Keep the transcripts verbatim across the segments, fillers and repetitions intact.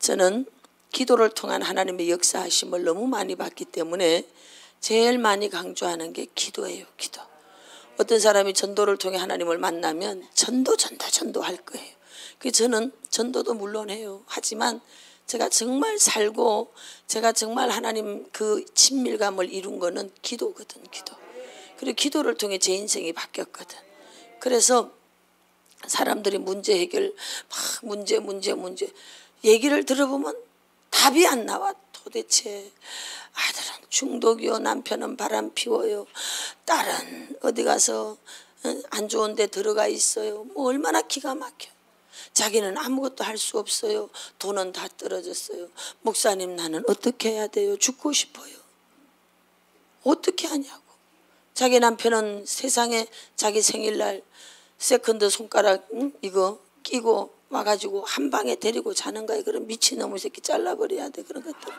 저는 기도를 통한 하나님의 역사하심을 너무 많이 봤기 때문에 제일 많이 강조하는 게 기도예요. 기도. 어떤 사람이 전도를 통해 하나님을 만나면 전도 전도 전도 할 거예요. 그 저는 전도도 물론 해요. 하지만 제가 정말 살고 제가 정말 하나님 그 친밀감을 이룬 거는 기도거든. 기도. 그리고 기도를 통해 제 인생이 바뀌었거든. 그래서 사람들이 문제 해결 막 문제 문제 문제 얘기를 들어보면 답이 안 나와. 도대체 아들은 중독이요, 남편은 바람 피워요, 딸은 어디 가서 안 좋은 데 들어가 있어요. 뭐 얼마나 기가 막혀. 자기는 아무것도 할 수 없어요. 돈은 다 떨어졌어요. 목사님 나는 어떻게 해야 돼요? 죽고 싶어요. 어떻게 하냐고. 자기 남편은 세상에 자기 생일날 세컨드 손가락 응? 이거 끼고 와가지고 한 방에 데리고 자는 거야. 그런 미친놈의 새끼 잘라버려야 돼. 그런 것들.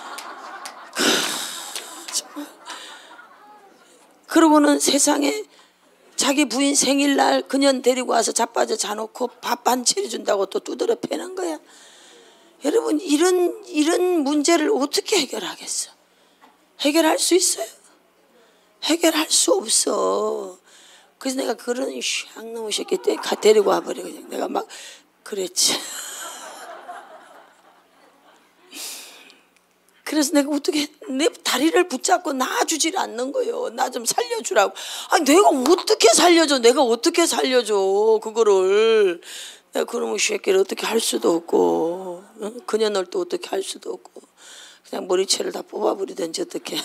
정말. 그러고는 세상에 자기 부인 생일날 그년 데리고 와서 자빠져 자놓고 밥 한 차려준다고 또 두드려 패는 거야. 여러분 이런 이런 문제를 어떻게 해결하겠어? 해결할 수 있어요? 해결할 수 없어. 그래서 내가 그런 샹놈의 새끼 때 데리고 와버려. 그냥 내가 막 그랬지. 그래서 내가 어떻게 내 다리를 붙잡고 놔주질 않는 거예요. 나 좀 살려주라고. 아니 내가 어떻게 살려줘? 내가 어떻게 살려줘? 그거를 내가 그놈의 새끼를 어떻게 할 수도 없고 응? 그년을 또 어떻게 할 수도 없고 그냥 머리채를 다 뽑아버리든지 어떻게.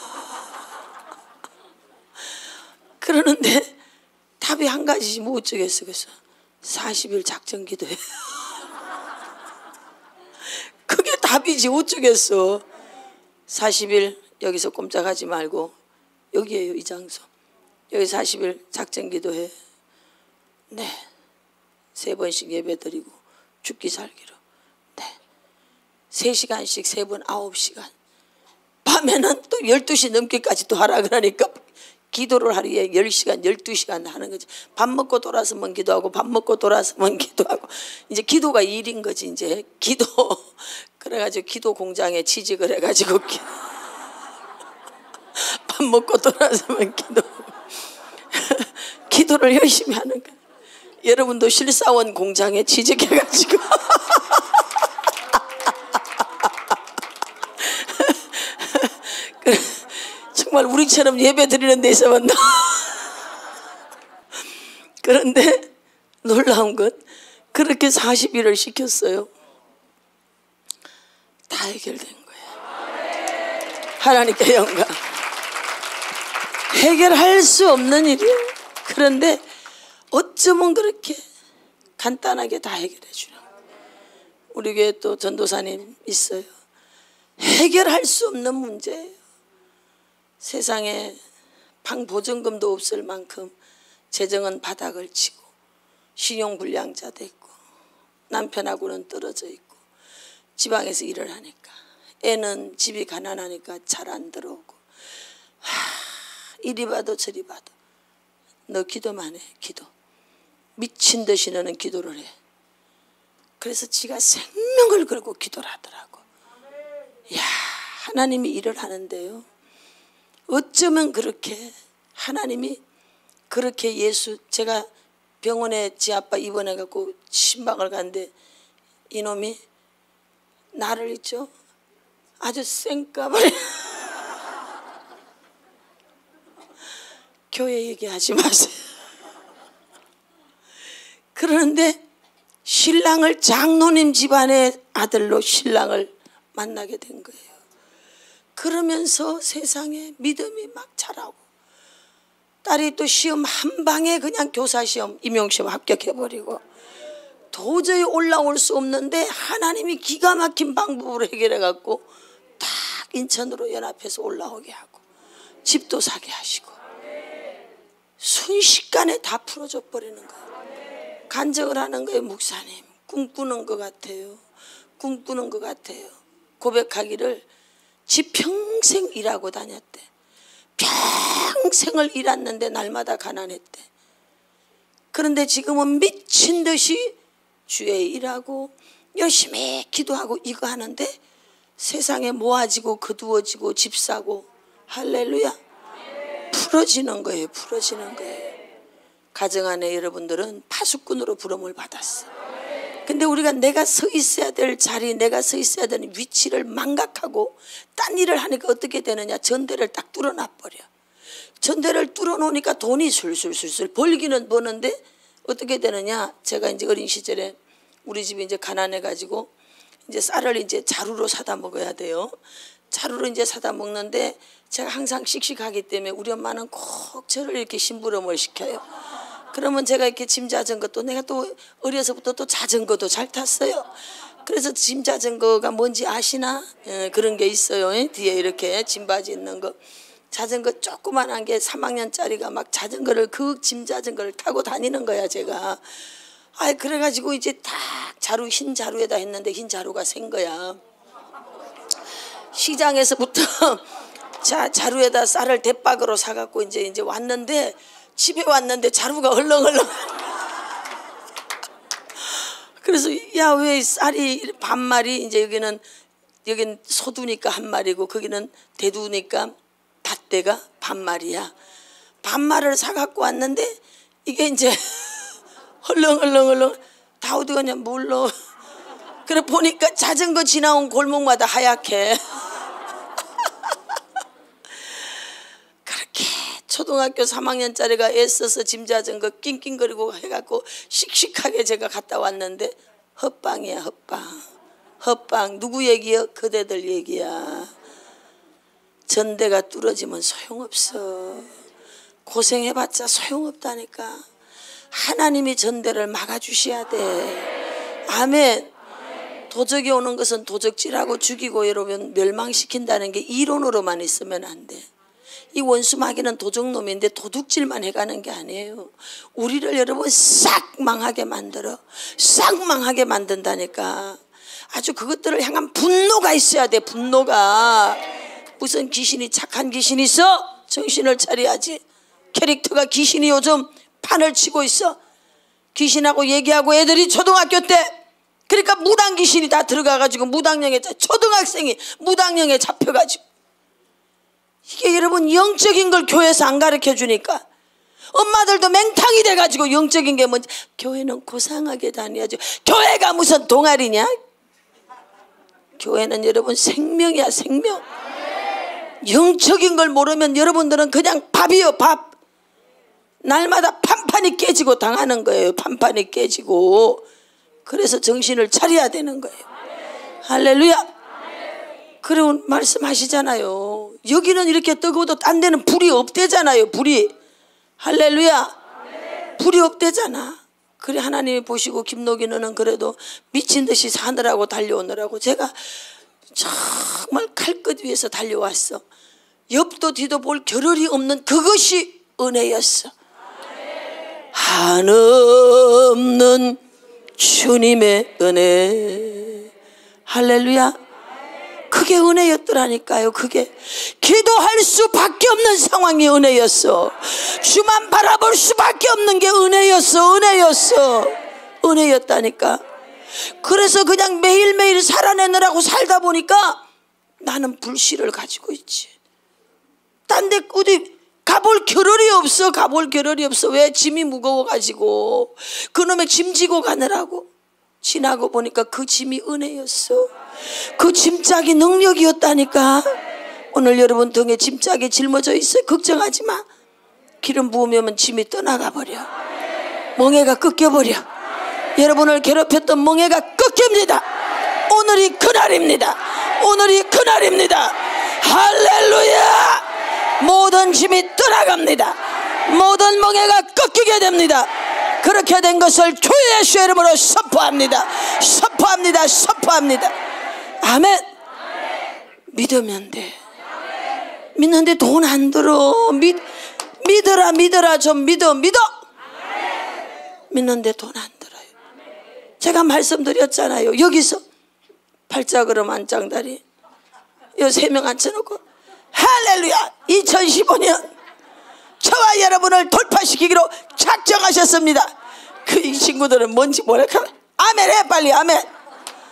그러는데 답이 한 가지지 뭐 어쩌겠어. 그래서 사십 일 작전 기도해. 그게 답이지 어쩌겠어. 사십 일 여기서 꼼짝하지 말고 여기에요. 이 장소. 여기 사십 일 작전 기도해. 네. 세 번씩 예배 드리고 죽기 살기로. 네. 세 시간씩 세 번 아홉 시간. 밤에는 또 열두 시 넘게까지 또 하라 그러니까 기도를 하루에 열 시간, 열두 시간 하는 거지. 밥 먹고 돌아서면 기도하고 밥 먹고 돌아서면 기도하고 이제 기도가 일인 거지. 이제 기도 그래가지고 기도 공장에 취직을 해가지고 밥 먹고 돌아서면 기도 기도를 열심히 하는 거야. 여러분도 실사원 공장에 취직해가지고 정말 우리처럼 예배 드리는 데서만 그런데 놀라운 건 그렇게 사십 일을 시켰어요. 다 해결된 거예요. 하나님께 영광. 해결할 수 없는 일이에요. 그런데 어쩌면 그렇게 간단하게 다 해결해 주는 거예요. 우리 교회 또 전도사님 있어요. 해결할 수 없는 문제예요. 세상에 방보증금도 없을 만큼 재정은 바닥을 치고 신용불량자도 있고 남편하고는 떨어져 있고 지방에서 일을 하니까 애는 집이 가난하니까 잘 안 들어오고 하, 이리 봐도 저리 봐도 너 기도만 해. 기도 미친 듯이 너는 기도를 해. 그래서 지가 생명을 걸고 기도를 하더라고. 야 하나님이 일을 하는데요. 어쩌면 그렇게 하나님이 그렇게 예수 제가 병원에 지 아빠 입원해 갖고 신방을 갔는데 이놈이 나를 있죠 아주 쌩까버려. 교회 얘기하지 마세요. 그러는데 신랑을 장로님 집안의 아들로 신랑을 만나게 된 거예요. 그러면서 세상에 믿음이 막 자라고 딸이 또 시험 한 방에 그냥 교사 시험 임용시험 합격해버리고 도저히 올라올 수 없는데 하나님이 기가 막힌 방법으로 해결해 갖고 딱 인천으로 연합해서 올라오게 하고 집도 사게 하시고 순식간에 다 풀어져 버리는 거예요. 간증을 하는 거예요. 목사님 꿈꾸는 것 같아요. 꿈꾸는 것 같아요. 고백하기를 지 평생 일하고 다녔대. 평생을 일했는데 날마다 가난했대. 그런데 지금은 미친 듯이 주에 일하고 열심히 기도하고 이거 하는데 세상에 모아지고 거두어지고 집 사고 할렐루야 풀어지는 거예요. 풀어지는 거예요. 가정 안에 여러분들은 파수꾼으로 부름을 받았어. 근데 우리가 내가 서 있어야 될 자리, 내가 서 있어야 되는 위치를 망각하고 딴 일을 하니까 어떻게 되느냐, 전대를 딱 뚫어놔 버려. 전대를 뚫어놓으니까 돈이 술술술술 벌기는 버는데 어떻게 되느냐, 제가 이제 어린 시절에 우리 집이 이제 가난해 가지고 이제 쌀을 이제 자루로 사다 먹어야 돼요. 자루로 이제 사다 먹는데 제가 항상 씩씩하기 때문에 우리 엄마는 꼭 저를 이렇게 심부름을 시켜요. 그러면 제가 이렇게 짐 자전거, 또 내가 또 어려서부터 또 자전거도 잘 탔어요. 그래서 짐 자전거가 뭔지 아시나? 예, 그런 게 있어요. 예? 뒤에 이렇게 짐바지 있는 거. 자전거 조그만한 게 삼 학년짜리가 막 자전거를, 그 짐 자전거를 타고 다니는 거야 제가. 아, 그래가지고 이제 딱 자루, 흰 자루에다 했는데 흰 자루가 생 거야. 시장에서부터 자 자루에다 쌀을 대박으로 사갖고 이제 이제 왔는데, 집에 왔는데 자루가 헐렁헐렁. 그래서 야, 왜 쌀이 반마리, 이제 여기는 여기는 소두니까 한 마리고 거기는 대두니까 밭대가 반마리야. 반마를 사갖고 왔는데 이게 이제 헐렁헐렁헐렁 다 어디 가냐 몰라. 그래 보니까 자전거 지나온 골목마다 하얗게. 그렇게 초등학교 삼 학년짜리가 애써서 짐자전거 낑낑거리고 해갖고 씩씩하게 제가 갔다 왔는데 헛방이야. 헛방. 헛방. 누구 얘기야? 그대들 얘기야. 전대가 뚫어지면 소용없어. 고생해봤자 소용없다니까. 하나님이 전대를 막아주셔야 돼. 아멘. 도적이 오는 것은 도적질하고 죽이고 여러분 멸망시킨다는 게 이론으로만 있으면 안 돼. 이 원수 마귀는 도적놈인데 도둑질만 해가는 게 아니에요. 우리를 여러분 싹 망하게 만들어. 싹 망하게 만든다니까. 아주 그것들을 향한 분노가 있어야 돼. 분노가. 무슨 귀신이, 착한 귀신이 있어? 정신을 차려야지. 캐릭터가 귀신이 요즘 판을 치고 있어. 귀신하고 얘기하고 애들이 초등학교 때 그러니까 무당 귀신이 다 들어가가지고 무당령에, 초등학생이 무당령에 잡혀가지고. 이게 여러분 영적인 걸 교회에서 안 가르쳐 주니까 엄마들도 맹탕이 돼가지고 영적인 게 뭔지. 교회는 고상하게 다녀야죠. 교회가 무슨 동아리냐? 교회는 여러분 생명이야, 생명. 영적인 걸 모르면 여러분들은 그냥 밥이요, 밥. 날마다 판판이 깨지고 당하는 거예요. 판판이 깨지고. 그래서 정신을 차려야 되는 거예요. 할렐루야. 그리고 말씀하시잖아요. 여기는 이렇게 뜨거워도 딴 데는 불이 없대잖아요. 불이. 할렐루야. 불이 없대잖아. 그래 하나님이 보시고 김노기 너는 그래도 미친 듯이 사느라고 달려오느라고. 제가 정말 칼끝 위에서 달려왔어. 옆도 뒤도 볼 겨를이 없는 그것이 은혜였어. 한없는 주님의 은혜. 할렐루야. 그게 은혜였더라니까요. 그게 기도할 수밖에 없는 상황이 은혜였어. 주만 바라볼 수밖에 없는 게 은혜였어. 은혜였어. 은혜였다니까. 그래서 그냥 매일매일 살아내느라고 살다 보니까 나는 불씨를 가지고 있지. 딴 데 어디 가볼 겨를이 없어. 가볼 겨를이 없어. 왜? 짐이 무거워가지고 그놈의 짐 지고 가느라고. 지나고 보니까 그 짐이 은혜였어. 그 짐짝이 능력이었다니까. 오늘 여러분 등에 짐짝이 짊어져 있어요. 걱정하지 마. 기름 부으면 짐이 떠나가 버려. 멍에가 꺾여버려. 여러분을 괴롭혔던 멍에가 꺾입니다. 오늘이 그날입니다. 오늘이 그날입니다. 할렐루야. 모든 짐이 떠나갑니다. 모든 멍에가 꺾이게 됩니다. 그렇게 된 것을 주 예수의 이름으로 선포합니다. 선포합니다. 선포합니다. 아멘. 믿으면 돼. 믿는데 돈 안 들어. 믿, 믿어라 믿어라 좀 믿어 믿어. 믿는데 돈 안 들어요. 제가 말씀드렸잖아요. 여기서 팔자그름 안장다리 요 세 명 앉혀놓고 할렐루야. 이천십오 년 저와 여러분을 돌파시키기로 작정하셨습니다. 그 이 친구들은 뭔지 모르겠어. 아멘 해 빨리. 아멘.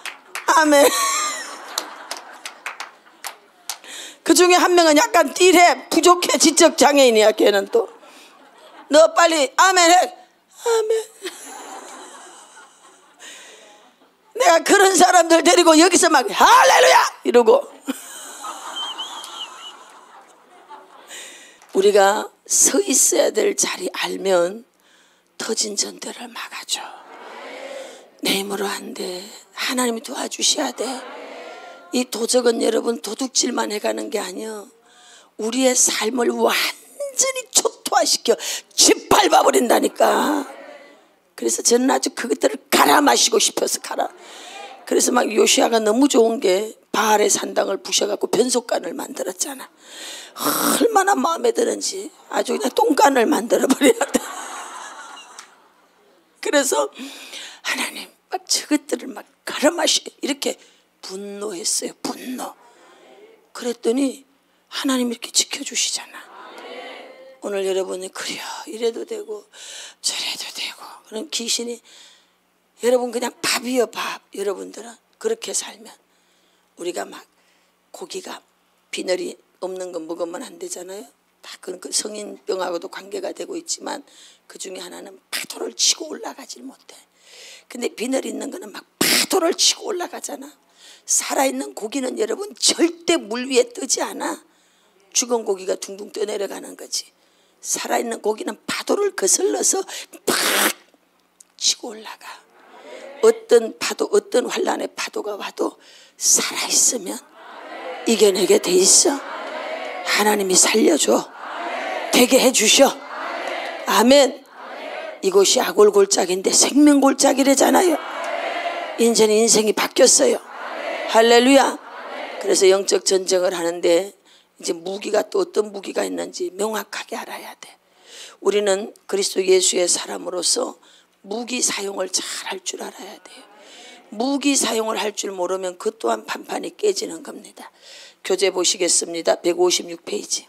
아멘. 그 중에 한 명은 약간 띠래, 부족해, 지적 장애인이야. 걔는 또 너 빨리 아멘 해. 아멘. 내가 그런 사람들 데리고 여기서 막 할렐루야 이러고. 우리가 서 있어야 될 자리 알면 터진 전대를 막아줘. 내 힘으로 안 돼. 하나님이 도와주셔야 돼. 이 도적은 여러분 도둑질만 해가는 게 아니야. 우리의 삶을 완전히 초토화시켜 짓밟아 버린다니까. 그래서 저는 아주 그것들을 갈아 마시고 싶어서 갈아. 그래서 막 요시아가 너무 좋은 게 바알의 산당을 부셔갖고 변속관을 만들었잖아. 얼마나 마음에 드는지 아주 그냥 똥간을 만들어 버려야 돼. 그래서 하나님 막 저것들을 막 갈아 마시고 이렇게 분노했어요. 분노. 그랬더니 하나님 이렇게 지켜주시잖아. 오늘 여러분이 그래요 이래도 되고 저래도 되고 그런 귀신이 여러분 그냥 밥이요 밥. 여러분들은 그렇게 살면 우리가 막 고기가 비늘이 없는 거 먹으면 안 되잖아요. 다 그 성인병하고도 관계가 되고 있지만 그 중에 하나는 파도를 치고 올라가질 못해. 근데 비늘 있는 거는 막 파도를 치고 올라가잖아. 살아있는 고기는 여러분 절대 물 위에 뜨지 않아. 죽은 고기가 둥둥 떠내려가는 거지. 살아있는 고기는 파도를 거슬러서 팍 치고 올라가. 어떤 파도 어떤 환란의 파도가 와도 살아있으면 이겨내게 돼 있어. 하나님이 살려줘. 되게 해주셔. 아멘. 이곳이 아골골짝인데 생명골짝이래잖아요. 이제는 인생이 바뀌었어요. 할렐루야. 그래서 영적 전쟁을 하는데 이제 무기가 또 어떤 무기가 있는지 명확하게 알아야 돼. 우리는 그리스도 예수의 사람으로서 무기 사용을 잘 할 줄 알아야 돼요. 무기 사용을 할 줄 모르면 그 또한 판판이 깨지는 겁니다. 교재 보시겠습니다. 백오십육 페이지.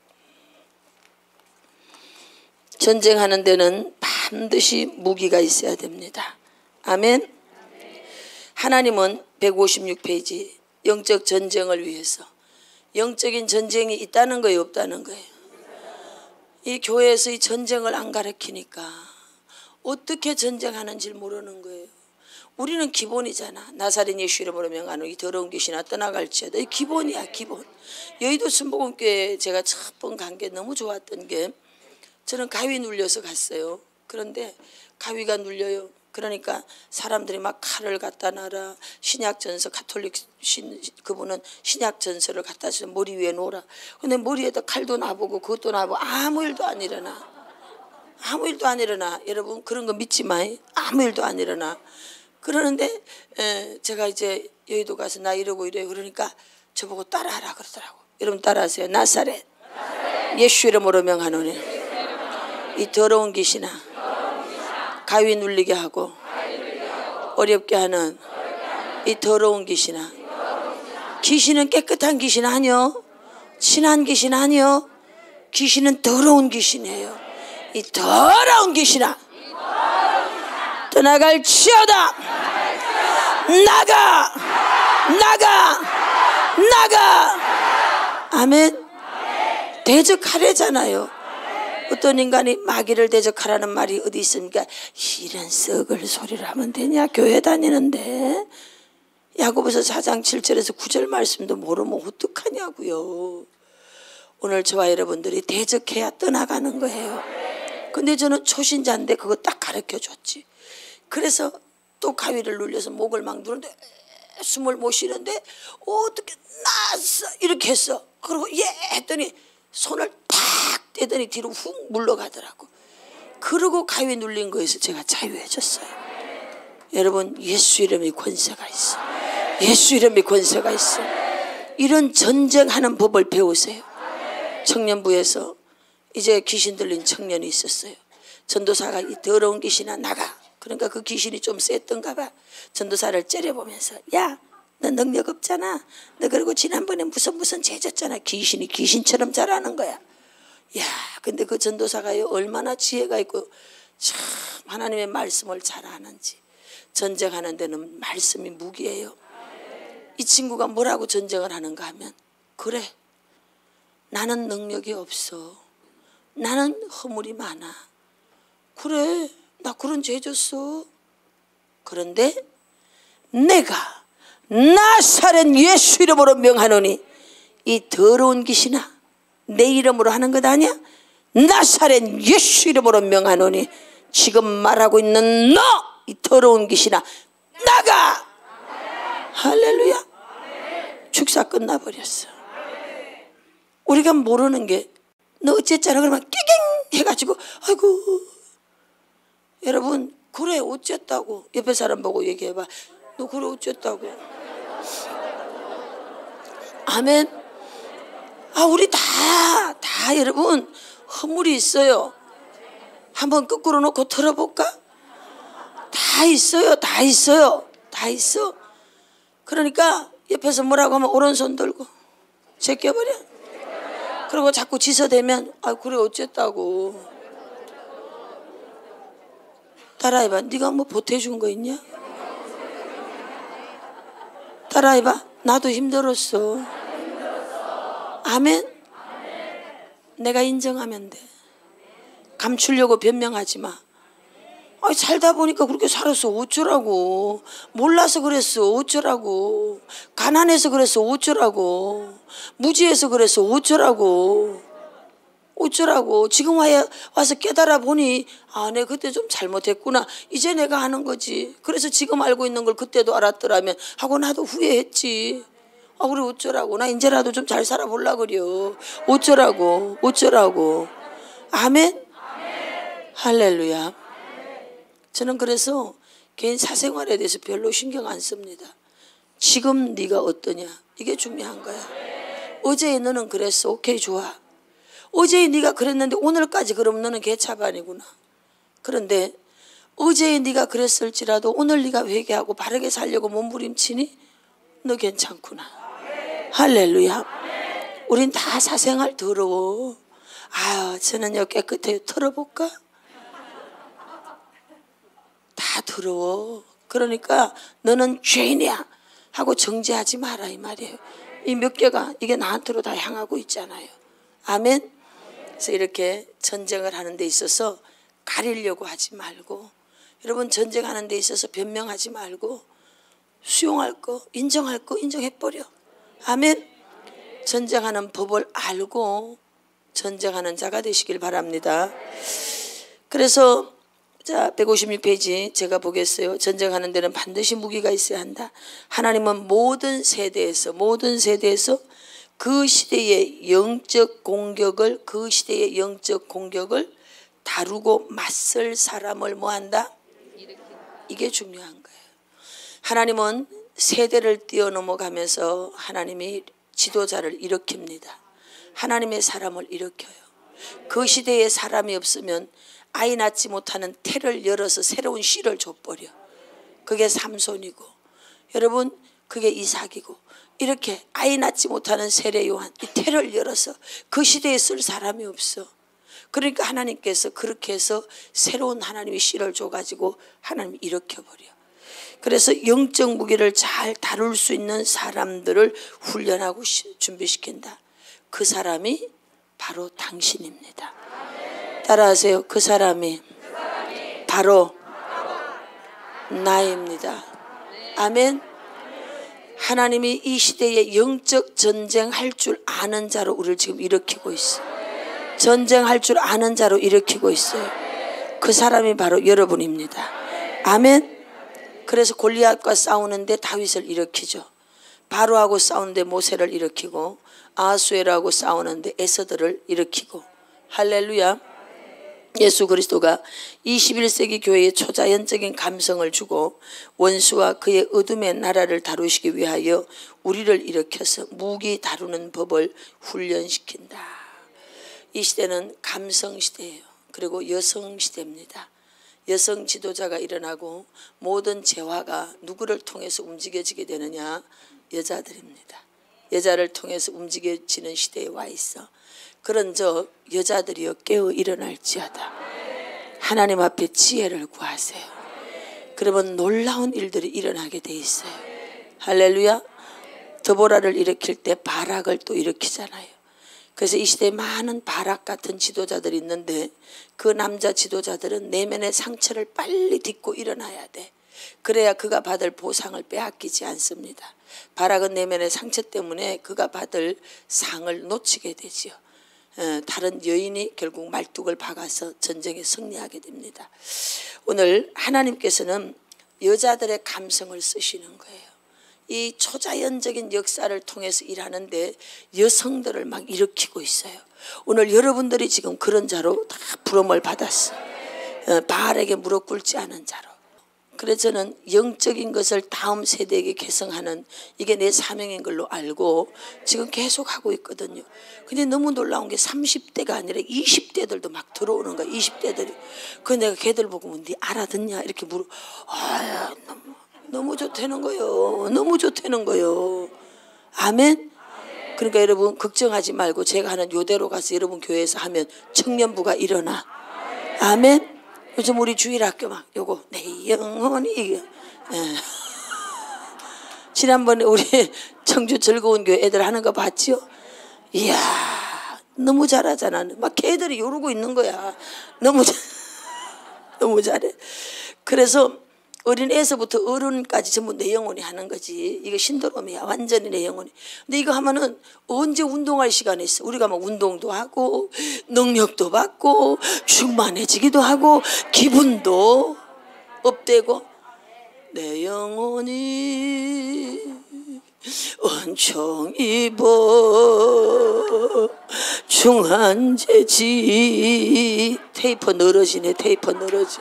전쟁하는 데는 반드시 무기가 있어야 됩니다. 아멘. 하나님은 백오십육 페이지 영적 전쟁을 위해서 영적인 전쟁이 있다는 거예요, 없다는 거예요? 이 교회에서 이 전쟁을 안 가르치니까 어떻게 전쟁하는지 모르는 거예요. 우리는 기본이잖아. 나사렛 예수 이름으로 명하노 이 더러운 귀신아 떠나갈지어다. 이 기본이야, 기본. 여의도 순복음교회 제가 첫 번 간 게 너무 좋았던 게 저는 가위 눌려서 갔어요. 그런데 가위가 눌려요. 그러니까 사람들이 막 칼을 갖다 놔라. 신약전서 가톨릭 신, 그분은 신약전서를 갖다 줘서 머리 위에 놓으라. 근데 머리에다 칼도 놔보고 그것도 놔보고 아무 일도 안 일어나. 아무 일도 안 일어나. 여러분 그런 거 믿지 마. 아무 일도 안 일어나. 그러는데 에, 제가 이제 여의도 가서 나 이러고 이래요. 그러니까 저보고 따라하라 그러더라고. 여러분 따라하세요. 나사렛 예수 이름으로 명하노니 이 더러운 귀신아 가위 눌리게 하고 어렵게 하는 이 더러운 귀신아. 귀신은 깨끗한 귀신 아니요. 친한 귀신 아니요. 귀신은 더러운 귀신이에요. 이 더러운 귀신아 떠나갈지어다. 나가 나가 나가. 아멘. 대적하래잖아요. 어떤 인간이 마귀를 대적하라는 말이 어디 있습니까? 이런 썩을 소리를 하면 되냐? 교회 다니는데. 야고보서 사 장 칠 절에서 구 절 말씀도 모르면 어떡하냐고요. 오늘 저와 여러분들이 대적해야 떠나가는 거예요. 근데 저는 초신자인데 그거 딱 가르쳐 줬지. 그래서 또 가위를 눌려서 목을 막 누르는데 숨을 못 쉬는데 어떻게 났어 이렇게 했어. 그리고 예 했더니 손을 탁 떼더니 뒤로 훅 물러가더라고. 그러고 가위 눌린 거에서 제가 자유해졌어요. 여러분 예수 이름이 권세가 있어. 예수 이름이 권세가 있어. 이런 전쟁하는 법을 배우세요. 청년부에서 이제 귀신 들린 청년이 있었어요. 전도사가 이 더러운 귀신아 나가. 그러니까 그 귀신이 좀 셌던가 봐. 전도사를 째려보면서 야 너 능력 없잖아. 너 그리고 지난번에 무슨 무슨 죄졌잖아. 귀신이 귀신처럼 잘하는 거야. 야 근데 그 전도사가요 얼마나 지혜가 있고 참 하나님의 말씀을 잘 아는지. 전쟁하는 데는 말씀이 무기예요. 이 친구가 뭐라고 전쟁을 하는가 하면, 그래, 나는 능력이 없어. 나는 허물이 많아. 그래, 나 그런 죄 졌어. 그런데 내가 나사렛 예수 이름으로 명하노니 이 더러운 귀신아, 내 이름으로 하는 것 아니야? 나사렛 예수 이름으로 명하노니 지금 말하고 있는 너, 이 더러운 귀신아, 나가! 할렐루야. 축사 끝나버렸어. 우리가 모르는 게, 너 어쨌잖아 그러면 끼갱 해가지고, 아이고, 여러분 그래 어쨌다고, 옆에 사람 보고 얘기해봐. 너 그래 어쨌다고. 아멘. 아, 우리 다, 다 여러분 허물이 있어요. 한번 거꾸로 놓고 털어볼까? 다 있어요. 다 있어요. 다 있어. 그러니까 옆에서 뭐라고 하면 오른손 들고 제껴버려. 그리고 자꾸 지서대면, 아 그래 어쨌다고. 따라해봐. 네가 뭐 보태준 거 있냐? 따라해봐. 나도 힘들었어. 아멘. 내가 인정하면 돼. 감추려고 변명하지 마. 아니, 살다 보니까 그렇게 살았어. 어쩌라고. 몰라서 그랬어. 어쩌라고. 가난해서 그랬어. 어쩌라고. 무지해서 그랬어. 어쩌라고. 어쩌라고. 지금 와야, 와서 깨달아 보니, 아, 내가 그때 좀 잘못했구나. 이제 내가 하는 거지. 그래서 지금 알고 있는 걸 그때도 알았더라면 하고 나도 후회했지. 아, 그래 어쩌라고. 나 이제라도 좀 잘 살아보려고 그래요. 어쩌라고. 어쩌라고. 아멘. 할렐루야. 저는 그래서 개인 사생활에 대해서 별로 신경 안 씁니다. 지금 네가 어떠냐, 이게 중요한 거야. 어제 너는 그랬어. 오케이, 좋아. 어제 네가 그랬는데 오늘까지 그럼 너는 개차반이구나. 그런데 어제 네가 그랬을지라도 오늘 네가 회개하고 바르게 살려고 몸부림치니 너 괜찮구나. 할렐루야. 우린 다 사생활 더러워. 아, 저는요 깨끗해요. 털어볼까? 다 더러워. 그러니까 너는 죄인이야 하고 정죄하지 마라 이 말이에요. 이 몇 개가 이게 나한테로 다 향하고 있잖아요. 아멘. 그래서 이렇게 전쟁을 하는 데 있어서 가리려고 하지 말고, 여러분 전쟁하는 데 있어서 변명하지 말고 수용할 거, 인정할 거 인정해버려. 아멘. 전쟁하는 법을 알고 전쟁하는 자가 되시길 바랍니다. 그래서 자, 백오십육 페이지 제가 보겠어요. 전쟁하는 데는 반드시 무기가 있어야 한다. 하나님은 모든 세대에서 모든 세대에서 그 시대의 영적 공격을 그 시대의 영적 공격을 다루고 맞설 사람을 뭐한다? 이게 중요한 거예요. 하나님은 세대를 뛰어넘어가면서 하나님이 지도자를 일으킵니다. 하나님의 사람을 일으켜요. 그 시대에 사람이 없으면 아이 낳지 못하는 태를 열어서 새로운 씨를 줘버려. 그게 삼손이고, 여러분 그게 이삭이고, 이렇게 아이 낳지 못하는 세례 요한, 이 태를 열어서 그 시대에 쓸 사람이 없어. 그러니까 하나님께서 그렇게 해서 새로운 하나님의 씨를 줘가지고 하나님이 일으켜버려. 그래서 영적 무기를 잘 다룰 수 있는 사람들을 훈련하고 준비시킨다. 그 사람이 바로 당신입니다. 따라하세요. 그 사람이 바로 나입니다. 아멘. 하나님이 이 시대에 영적 전쟁할 줄 아는 자로 우리를 지금 일으키고 있어요. 전쟁할 줄 아는 자로 일으키고 있어요. 그 사람이 바로 여러분입니다. 아멘. 그래서 골리앗과 싸우는데 다윗을 일으키죠. 바로하고 싸우는데 모세를 일으키고, 아하수에라하고 싸우는데 에서들을 일으키고. 할렐루야. 예수 그리스도가 이십일 세기 교회에 초자연적인 감성을 주고 원수와 그의 어둠의 나라를 다루시기 위하여 우리를 일으켜서 무기 다루는 법을 훈련시킨다. 이 시대는 감성 시대예요. 그리고 여성 시대입니다. 여성 지도자가 일어나고 모든 재화가 누구를 통해서 움직여지게 되느냐? 여자들입니다. 여자를 통해서 움직여지는 시대에 와 있어. 그런 저 여자들이여 깨어 일어날지어다. 하나님 앞에 지혜를 구하세요. 그러면 놀라운 일들이 일어나게 돼 있어요. 할렐루야. 드보라를 일으킬 때 바락을 또 일으키잖아요. 그래서 이 시대에 많은 바락 같은 지도자들이 있는데 그 남자 지도자들은 내면의 상처를 빨리 딛고 일어나야 돼. 그래야 그가 받을 보상을 빼앗기지 않습니다. 바락은 내면의 상처 때문에 그가 받을 상을 놓치게 되지요. 다른 여인이 결국 말뚝을 박아서 전쟁에 승리하게 됩니다. 오늘 하나님께서는 여자들의 감성을 쓰시는 거예요. 이 초자연적인 역사를 통해서 일하는데 여성들을 막 일으키고 있어요. 오늘 여러분들이 지금 그런 자로 다 부름을 받았어. 바알에게 무릎 꿇지 않은 자로. 그래서 저는 영적인 것을 다음 세대에게 개성하는 이게 내 사명인 걸로 알고 지금 계속 하고 있거든요. 근데 너무 놀라운 게 삼십 대가 아니라 이십 대들도 막 들어오는 거야. 이십 대들이. 그 내가 걔들 보고 네 알아듣냐 이렇게 물어. 아, 너무, 너무 좋다는 거요. 너무 좋다는 거요. 아멘. 그러니까 여러분 걱정하지 말고 제가 하는 요대로 가서 여러분 교회에서 하면 청년부가 일어나. 아멘. 요즘 우리 주일학교 막 요거 내 영혼이 예. 지난번에 우리 청주 즐거운 교회 애들 하는 거 봤죠? 이야 너무 잘하잖아. 막 걔들이 요러고 있는 거야. 너무 잘, 너무 잘해. 그래서 어린애에서부터 어른까지 전부 내 영혼이 하는 거지. 이거 신도롬이야. 완전히 내 영혼이. 근데 이거 하면은 언제 운동할 시간이 있어. 우리가 막 운동도 하고 능력도 받고 충만해지기도 하고 기분도 업되고. 내 영혼이 은총 입어 중한제지. 테이프 늘어지네. 테이프 늘어져.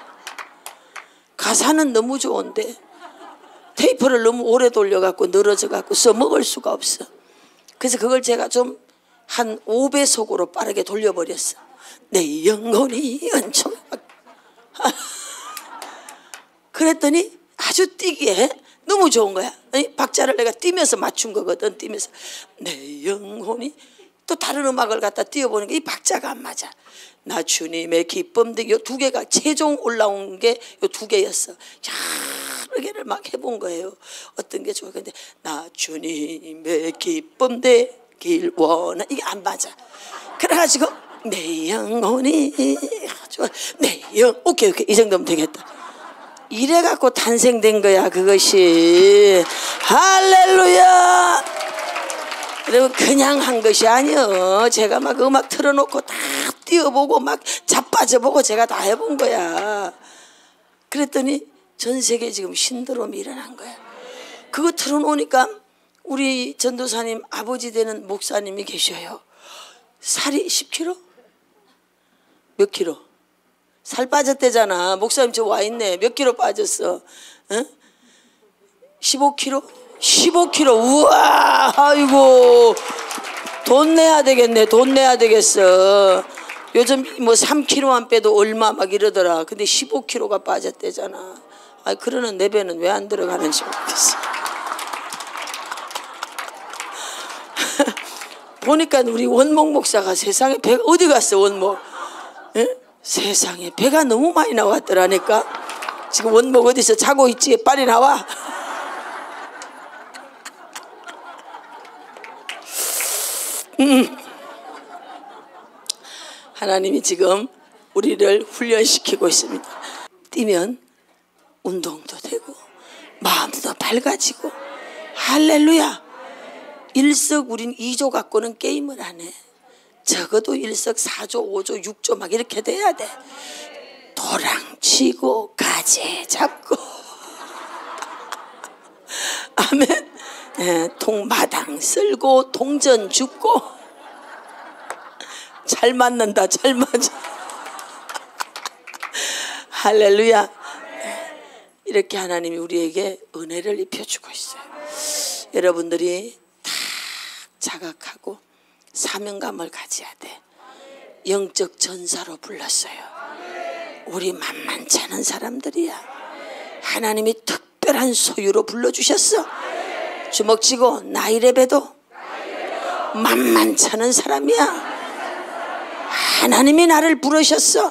가사는 너무 좋은데 테이프를 너무 오래 돌려갖고 늘어져갖고 써먹을 수가 없어. 그래서 그걸 제가 좀 한 오 배속으로 빠르게 돌려버렸어. 내 영혼이 은총. 그랬더니 아주 뛰기에 너무 좋은 거야. 박자를 내가 뛰면서 맞춘 거거든. 뛰면서 내 영혼이. 또 다른 음악을 갖다 띄워보니까 이 박자가 안 맞아. 나 주님의 기쁨. 요 두 개가 최종 올라온 게 요 두 개였어. 여러 개를 막 해본 거예요. 어떤 게 좋아. 근데 나 주님의 기쁨 되길 원하. 이게 안 맞아. 그래가지고 내 영혼이 좋아. 내 영. 오케이 오케이 이 정도면 되겠다. 이래갖고 탄생된 거야 그것이. 할렐루야. 여러분 그냥 한 것이 아니요. 제가 막 음악 틀어놓고 다 띄워보고 막 자빠져보고 제가 다 해본 거야. 그랬더니 전 세계에 지금 신드롬이 일어난 거야. 그거 틀어놓으니까 우리 전도사님 아버지 되는 목사님이 계셔요. 살이 십 킬로그램? 몇 킬로? 살 빠졌대잖아. 목사님 저 와 있네. 몇 킬로 빠졌어? 응? 십오 킬로그램? 십오 킬로그램. 우와 아이고 돈 내야 되겠네. 돈 내야 되겠어. 요즘 뭐 삼 킬로그램만 빼도 얼마 막 이러더라. 근데 십오 킬로그램가 빠졌대잖아. 아 그러는 내 배는 왜 안 들어가는지 모르겠어. 보니까 우리 원목 목사가 세상에 배가 어디 갔어 원목. 에? 세상에 배가 너무 많이 나왔더라니까. 지금 원목 어디서 자고 있지. 빨리 나와. 음. 하나님이 지금 우리를 훈련시키고 있습니다. 뛰면 운동도 되고 마음도 밝아지고. 할렐루야. 일석 우린 이조 갖고는 게임을 안 해. 적어도 일석 사조 오조 육조 막 이렇게 돼야 돼. 도랑치고 가재 잡고 아멘. 예, 통마당 쓸고 동전 줍고. 잘 맞는다. 잘 맞아. 할렐루야. 이렇게 하나님이 우리에게 은혜를 입혀주고 있어요. 여러분들이 다 자각하고 사명감을 가져야 돼. 영적 전사로 불렀어요. 우리 만만치 않은 사람들이야. 하나님이 특별한 소유로 불러주셨어. 주먹 쥐고 나이레베도 만만치 않은 사람이야. 하나님이 나를 부르셨어.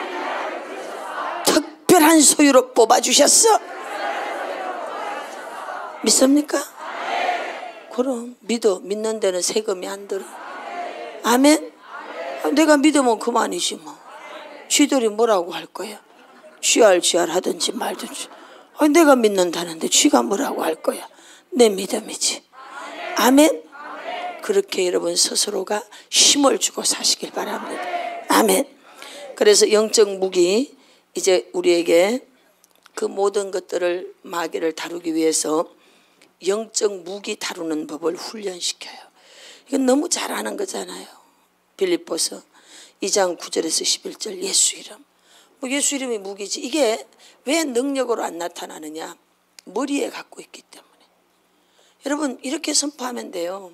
특별한 소유로 뽑아주셨어. 믿습니까? 그럼 믿어. 믿는 데는 세금이 안 들어. 아멘. 내가 믿으면 그만이지 뭐. 쥐들이 뭐라고 할 거야. 쥐알 쥐알 하든지 말든지. 아니, 내가 믿는다는데 쥐가 뭐라고 할 거야. 내 믿음이지. 아멘. 그렇게 여러분 스스로가 힘을 주고 사시길 바랍니다. 아멘. 그래서 영적 무기, 이제 우리에게 그 모든 것들을, 마귀를 다루기 위해서 영적 무기 다루는 법을 훈련시켜요. 이건 너무 잘하는 거잖아요. 빌립보서 이 장 구 절에서 십일 절, 예수 이름. 뭐 예수 이름이 무기지. 이게 왜 능력으로 안 나타나느냐? 머리에 갖고 있기 때문에. 여러분, 이렇게 선포하면 돼요.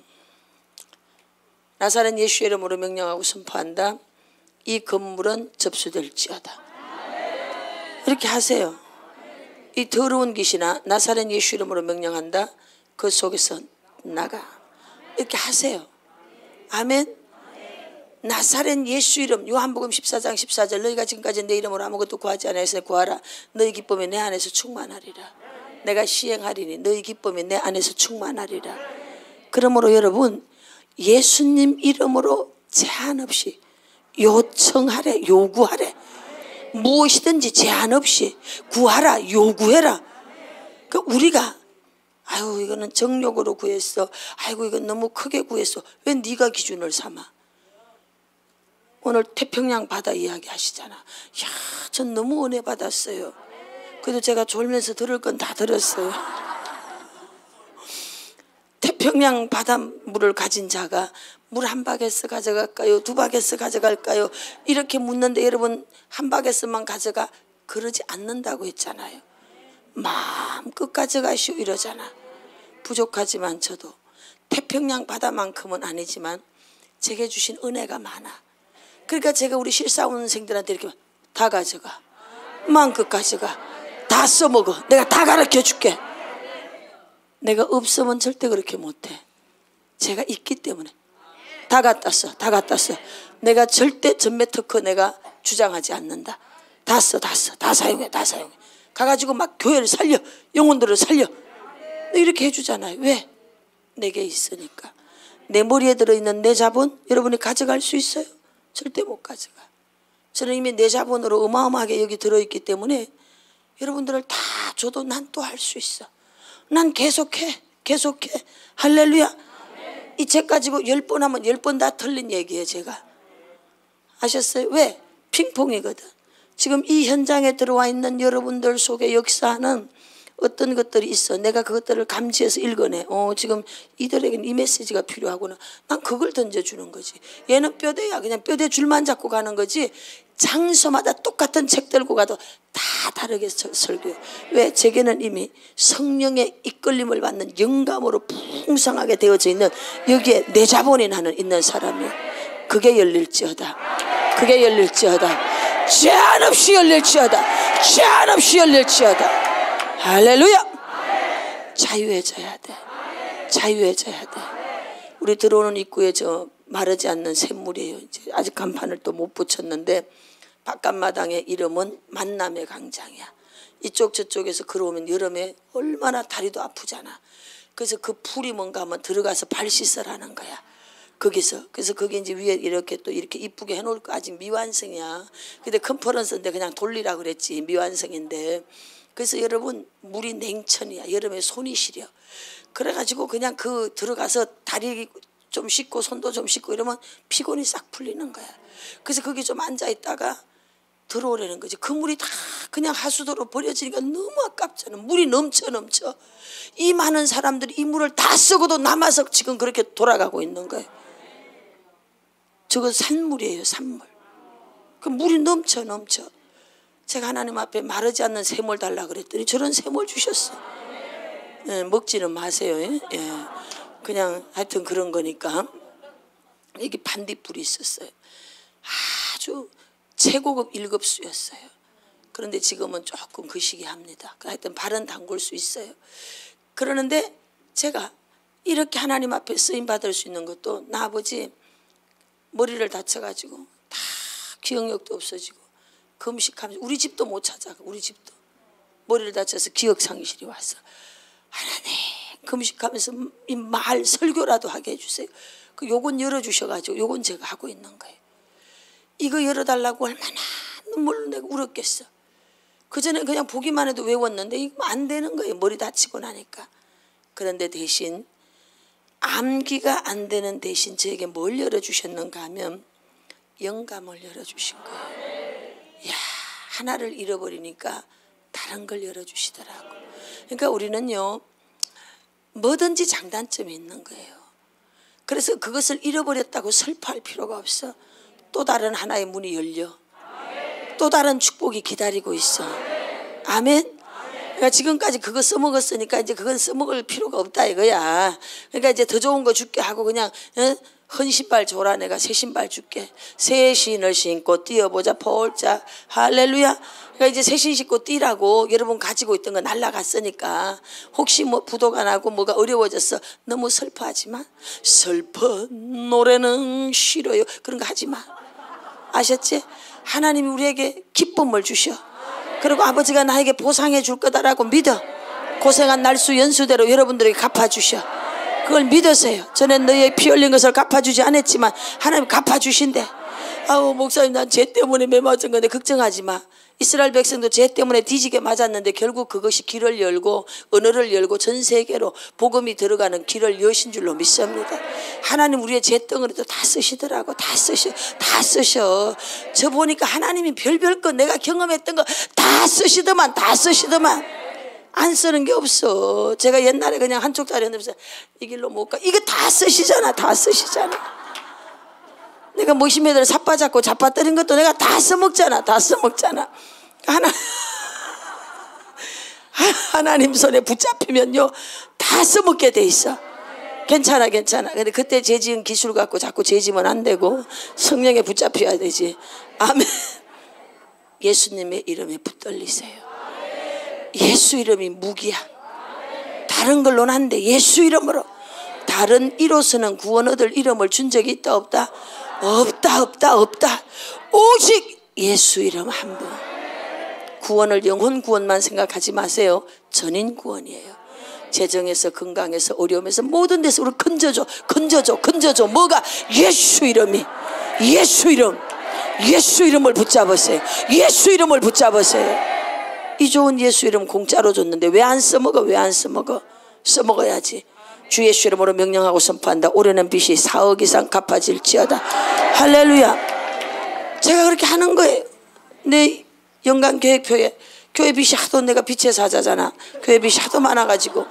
나사렛 예수 이름으로 명령하고 선포한다. 이 건물은 접수될지어다. 이렇게 하세요. 이 더러운 귀신아, 나사렛 예수 이름으로 명령한다. 그 속에서 나가. 이렇게 하세요. 아멘. 나사렛 예수 이름, 요한복음 십사 장 십사 절, 너희가 지금까지 내 이름으로 아무것도 구하지 않았으니 구하라. 너희 기쁨이 내 안에서 충만하리라. 내가 시행하리니 너희 기쁨이 내 안에서 충만하리라. 그러므로 여러분, 예수님 이름으로 제한 없이 요청하래, 요구하래. 무엇이든지 제한 없이 구하라, 요구해라. 그 우리가 아유 이거는 정욕으로 구했어. 아이고 이건 너무 크게 구했어. 왜 네가 기준을 삼아? 오늘 태평양 바다 이야기 하시잖아. 야, 전 너무 은혜 받았어요. 그래도 제가 졸면서 들을 건 다 들었어요. 태평양 바닷물을 가진 자가 물 한 바게스 가져갈까요? 두 바게스 가져갈까요? 이렇게 묻는데 여러분, 한 바게스만 가져가? 그러지 않는다고 했잖아요. 마음껏 가져가시오 이러잖아. 부족하지만 저도 태평양 바다만큼은 아니지만 제게 주신 은혜가 많아. 그러니까 제가 우리 실사원생들한테 이렇게 다 가져가, 마음껏 가져가, 다 써먹어. 내가 다 가르쳐 줄게. 내가 없으면 절대 그렇게 못해. 제가 있기 때문에 다 갖다 써, 다 갖다 써. 내가 절대 전매 특허 내가 주장하지 않는다. 다 써, 다 써, 다 사용해, 다 사용해. 가가지고 막 교회를 살려, 영혼들을 살려. 이렇게 해주잖아요. 왜? 내게 있으니까. 내 머리에 들어있는 내 자본 여러분이 가져갈 수 있어요? 절대 못 가져가. 저는 이미 내 자본으로 어마어마하게 여기 들어있기 때문에 여러분들을 다 줘도 난 또 할 수 있어. 난 계속해, 계속해. 할렐루야. 이 책 가지고 열 번 하면 열 번 다 틀린 얘기예요, 제가. 아셨어요? 왜? 핑퐁이거든. 지금 이 현장에 들어와 있는 여러분들 속에 역사하는 어떤 것들이 있어. 내가 그것들을 감지해서 읽어내. 어, 지금 이들에게는 이 메시지가 필요하구나. 난 그걸 던져주는 거지. 얘는 뼈대야. 그냥 뼈대 줄만 잡고 가는 거지. 장소마다 똑같은 책 들고 가도 다 다르게 설교해요. 왜? 제게는 이미 성령의 이끌림을 받는 영감으로 풍성하게 되어져 있는, 여기에 내 자본이 나는 있는 사람이에요. 그게 열릴지어다. 그게 열릴지어다. 제한 없이 열릴지어다. 제한 없이 열릴지어다. 할렐루야. 자유해져야 돼. 자유해져야 돼. 우리 들어오는 입구에 저 마르지 않는 샘물이에요. 이제 아직 간판을 또 못 붙였는데 바깥마당의 이름은 만남의 광장이야. 이쪽 저쪽에서 걸어오면 여름에 얼마나 다리도 아프잖아. 그래서 그 풀이 뭔가 하면 들어가서 발 씻으라는 거야. 거기서. 그래서 거기 이제 위에 이렇게 또 이렇게 이쁘게 해놓을 거. 아직 미완성이야. 근데 컨퍼런스인데 그냥 돌리라 그랬지. 미완성인데. 그래서 여러분, 물이 냉천이야. 여름에 손이 시려. 그래가지고 그냥 그 들어가서 다리 좀 씻고 손도 좀 씻고 이러면 피곤이 싹 풀리는 거야. 그래서 거기 좀 앉아 있다가 들어오라는 거지. 그 물이 다 그냥 하수도로 버려지니까 너무 아깝잖아. 물이 넘쳐 넘쳐. 이 많은 사람들이 이 물을 다 쓰고도 남아서 지금 그렇게 돌아가고 있는 거예요. 저거 산물이에요, 산물. 그 물이 넘쳐 넘쳐. 제가 하나님 앞에 마르지 않는 샘물 달라 그랬더니 저런 샘물 주셨어. 예, 먹지는 마세요. 예? 예. 그냥 하여튼 그런 거니까. 이게 반딧불이 있었어요. 아주 최고급 일 급수였어요. 그런데 지금은 조금 거시기 합니다. 하여튼 발은 담글 수 있어요. 그러는데 제가 이렇게 하나님 앞에 쓰임 받을 수 있는 것도, 나 아버지 머리를 다쳐가지고 다 기억력도 없어지고 금식하면서 우리 집도 못 찾아. 우리 집도 머리를 다쳐서 기억상실이 와서 하나님 금식하면서 이 말 설교라도 하게 해주세요. 그 요건 열어주셔가지고 요건 제가 하고 있는 거예요. 이거 열어달라고 얼마나 눈물로 내가 울었겠어. 그전에 그냥 보기만 해도 외웠는데 이거 안 되는 거예요. 머리 다치고 나니까. 그런데 대신 암기가 안 되는 대신 저에게 뭘 열어주셨는가 하면 영감을 열어주신 거예요. 야, 하나를 잃어버리니까 다른 걸 열어주시더라고. 그러니까 우리는요 뭐든지 장단점이 있는 거예요. 그래서 그것을 잃어버렸다고 슬퍼할 필요가 없어. 또 다른 하나의 문이 열려. 또 다른 축복이 기다리고 있어. 아멘. 그러니까 지금까지 그거 써먹었으니까 이제 그건 써먹을 필요가 없다 이거야. 그러니까 이제 더 좋은 거 줄게 하고 그냥 어? 헌 신발 줘라. 내가 새 신발 줄게. 새 신을 신고 뛰어보자. 폴자 할렐루야. 그러니까 이제 새 신 신고 뛰라고 여러분 가지고 있던 거 날라갔으니까 혹시 뭐 부도가 나고 뭐가 어려워졌어. 너무 슬퍼하지 마. 슬픈 노래는 싫어요. 그런 거 하지 마. 아셨지? 하나님이 우리에게 기쁨을 주셔. 그리고 아버지가 나에게 보상해 줄 거다라고 믿어. 고생한 날수 연수대로 여러분들에게 갚아주셔. 그걸 믿으세요. 전엔 너의 피 흘린 것을 갚아주지 않았지만 하나님 갚아주신대. 아우 목사님 난 죄 때문에 매 맞은 건데 걱정하지 마. 이스라엘 백성도 죄 때문에 뒤지게 맞았는데 결국 그것이 길을 열고 언어를 열고 전 세계로 복음이 들어가는 길을 여신 줄로 믿습니다. 하나님 우리의 죄 덩어리도 다 쓰시더라고. 다 쓰셔. 다 쓰셔. 저 보니까 하나님이 별별 거 내가 경험했던 거 다 쓰시더만. 다 쓰시더만. 안 쓰는 게 없어. 제가 옛날에 그냥 한쪽 다리 흔들면서 이 길로 못 가. 이거 다 쓰시잖아. 다 쓰시잖아. 내가 모시매들 삿바 잡고 잡아뜨린 것도 내가 다 써먹잖아. 다 써먹잖아. 하나, 하나님 손에 붙잡히면요 다 써먹게 돼 있어. 괜찮아 괜찮아. 근데 그때 죄지은 기술 갖고 자꾸 죄지면 안 되고 성령에 붙잡혀야 되지. 아멘. 예수님의 이름에 붙들리세요. 예수 이름이 무기야. 다른 걸로는 안 돼. 예수 이름으로. 다른 이로서는 구원 얻을 이름을 준 적이 있다 없다? 없다 없다 없다. 오직 예수 이름 한 분. 구원을 영혼 구원만 생각하지 마세요. 전인 구원이에요. 재정에서 건강에서 어려움에서 모든 데서 우리 건져줘 건져줘 건져줘. 뭐가? 예수 이름이. 예수 이름. 예수 이름을 붙잡으세요. 예수 이름을 붙잡으세요. 이 좋은 예수 이름 공짜로 줬는데 왜 안 써먹어? 왜 안 써먹어? 써먹어야지. 주 예수 이름으로 명령하고 선포한다. 올해는 빚이 사억 이상 갚아질지어다. 할렐루야. 제가 그렇게 하는 거예요. 내 연간 계획표에 교회 빚이 하도 내가 빚의 사자잖아. 교회 빚이 하도 많아가지고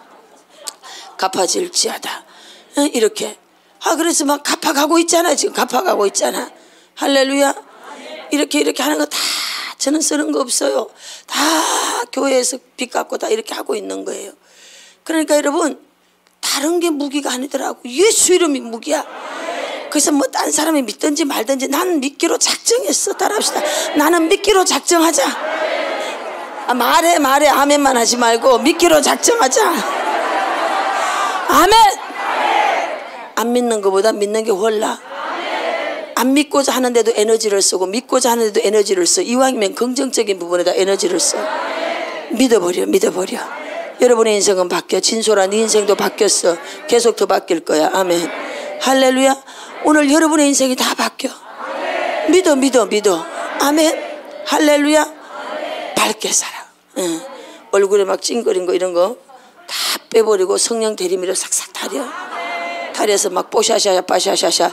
갚아질지어다. 이렇게. 아 그래서 막 갚아가고 있잖아. 지금 갚아가고 있잖아. 할렐루야. 이렇게 이렇게 하는 거 다 저는 쓰는 거 없어요. 다 교회에서 빚 갚고 다 이렇게 하고 있는 거예요. 그러니까 여러분 다른 게 무기가 아니더라고. 예수 이름이 무기야. 그래서 뭐 딴 사람이 믿든지 말든지 나는 믿기로 작정했어. 따라합시다. 나는 믿기로 작정하자. 아, 말해 말해 아멘만 하지 말고 믿기로 작정하자. 아멘. 안 믿는 것보다 믿는 게 훨라. 안 믿고자 하는데도 에너지를 쓰고 믿고자 하는데도 에너지를 써. 이왕이면 긍정적인 부분에다 에너지를 써. 믿어버려 믿어버려. 여러분의 인생은 바뀌어. 진솔한 네 인생도 바뀌었어. 계속 더 바뀔 거야. 아멘. 할렐루야. 오늘 여러분의 인생이 다 바뀌어. 믿어 믿어 믿어. 아멘. 할렐루야. 밝게 살아. 응. 얼굴에 막 찡그린 거 이런 거 다 빼버리고 성령 대리미로 싹싹 타려. 타려서 막 뽀샤샤샤 빠샤샤샤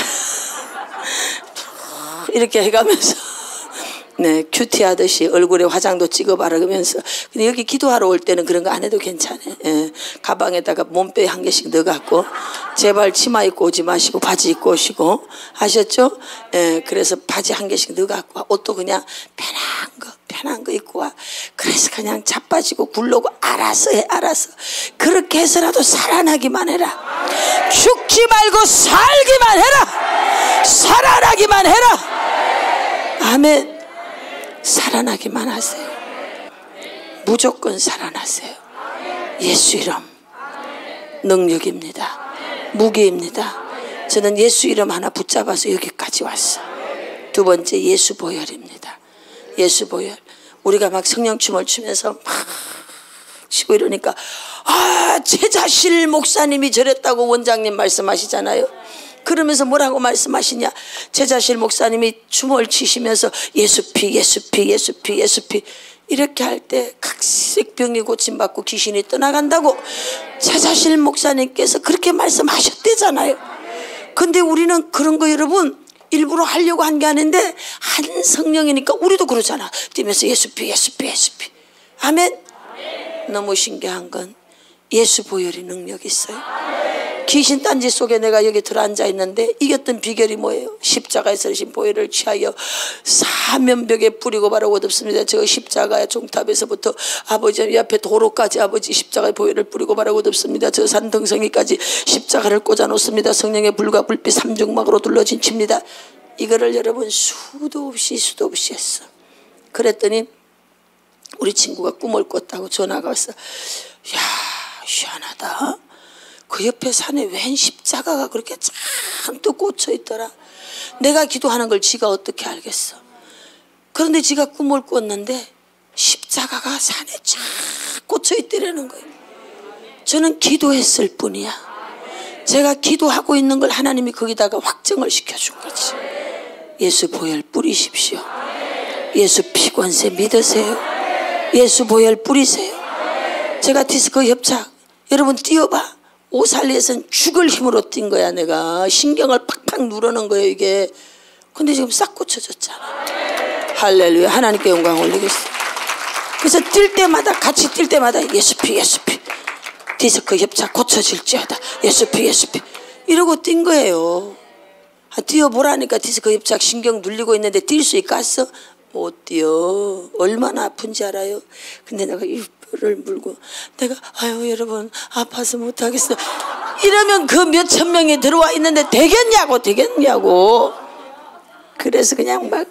이렇게 해가면서 네 큐티 하듯이 얼굴에 화장도 찍어 바르면서. 근데 여기 기도하러 올 때는 그런 거 안 해도 괜찮아. 예. 가방에다가 몸빼 한 개씩 넣어갖고 제발 치마 입고 오지 마시고 바지 입고 오시고. 하셨죠? 예. 그래서 바지 한 개씩 넣어갖고 옷도 그냥 편한 거 편한 거 입고 와. 그래서 그냥 자빠지고 굴러고 알아서 해. 알아서 그렇게 해서라도 살아나기만 해라. 죽지 말고 살기만 해라. 살아나기만 해라. 아멘. 살아나기만 하세요. 무조건 살아나세요. 예수 이름 능력입니다. 무기입니다. 저는 예수 이름 하나 붙잡아서 여기까지 왔어. 두 번째 예수 보혈입니다. 예수 보혈. 우리가 막 성령춤을 추면서 막 치고 이러니까 아, 최자실 목사님이 저랬다고 원장님 말씀하시잖아요. 그러면서 뭐라고 말씀하시냐, 최자실 목사님이 춤을 치시면서 예수피 예수피 예수피 예수피 이렇게 할 때 각색 병이 고침받고 귀신이 떠나간다고 최자실 목사님께서 그렇게 말씀하셨대잖아요. 근데 우리는 그런 거 여러분 일부러 하려고 한 게 아닌데 한 성령이니까 우리도 그러잖아. 뛰면서 예수피 예수피 예수피. 아멘. 너무 신기한 건 예수 보혈의 능력이 있어요. 귀신 딴지 속에 내가 여기 들어앉아 있는데 이겼던 비결이 뭐예요? 십자가에서 신 보혈을 취하여 사면벽에 뿌리고 바르고 덮습니다. 저 십자가의 종탑에서부터 아버지 옆에 도로까지 아버지 십자가의 보혈을 뿌리고 바르고 덮습니다. 저 산등성이까지 십자가를 꽂아 놓습니다. 성령의 불과 불빛 삼중막으로 둘러진 칩니다. 이거를 여러분 수도 없이 수도 없이 했어. 그랬더니 우리 친구가 꿈을 꿨다고 전화가 왔어. 야, 희한하다. 그 옆에 산에 웬 십자가가 그렇게 잔뜩 꽂혀 있더라. 내가 기도하는 걸 지가 어떻게 알겠어. 그런데 지가 꿈을 꿨는데 십자가가 산에 쫙 꽂혀 있더라는 거예요. 저는 기도했을 뿐이야. 제가 기도하고 있는 걸 하나님이 거기다가 확정을 시켜준 거지. 예수 보혈 뿌리십시오. 예수 피관세 믿으세요. 예수 보혈 뿌리세요. 제가 디스크 협착 여러분 뛰어봐. 오살리에서는 죽을 힘으로 뛴 거야. 내가 신경을 팍팍 누르는 거예요 이게. 근데 지금 싹 고쳐졌잖아. 할렐루야. 하나님께 영광 올리겠어. 그래서 뛸 때마다 같이 뛸 때마다 예수피 예수피 디스크 협착 고쳐질지어다 예수피 예수피 이러고 뛴 거예요. 아, 뛰어보라니까 디스크 협착 신경 눌리고 있는데 뛸 수 있겠어? 못 뛰어. 얼마나 아픈지 알아요? 근데 내가 이 를 물고 내가 아유 여러분 아파서 못하겠어 이러면 그 몇천 명이 들어와 있는데 되겠냐고 되겠냐고. 그래서 그냥 막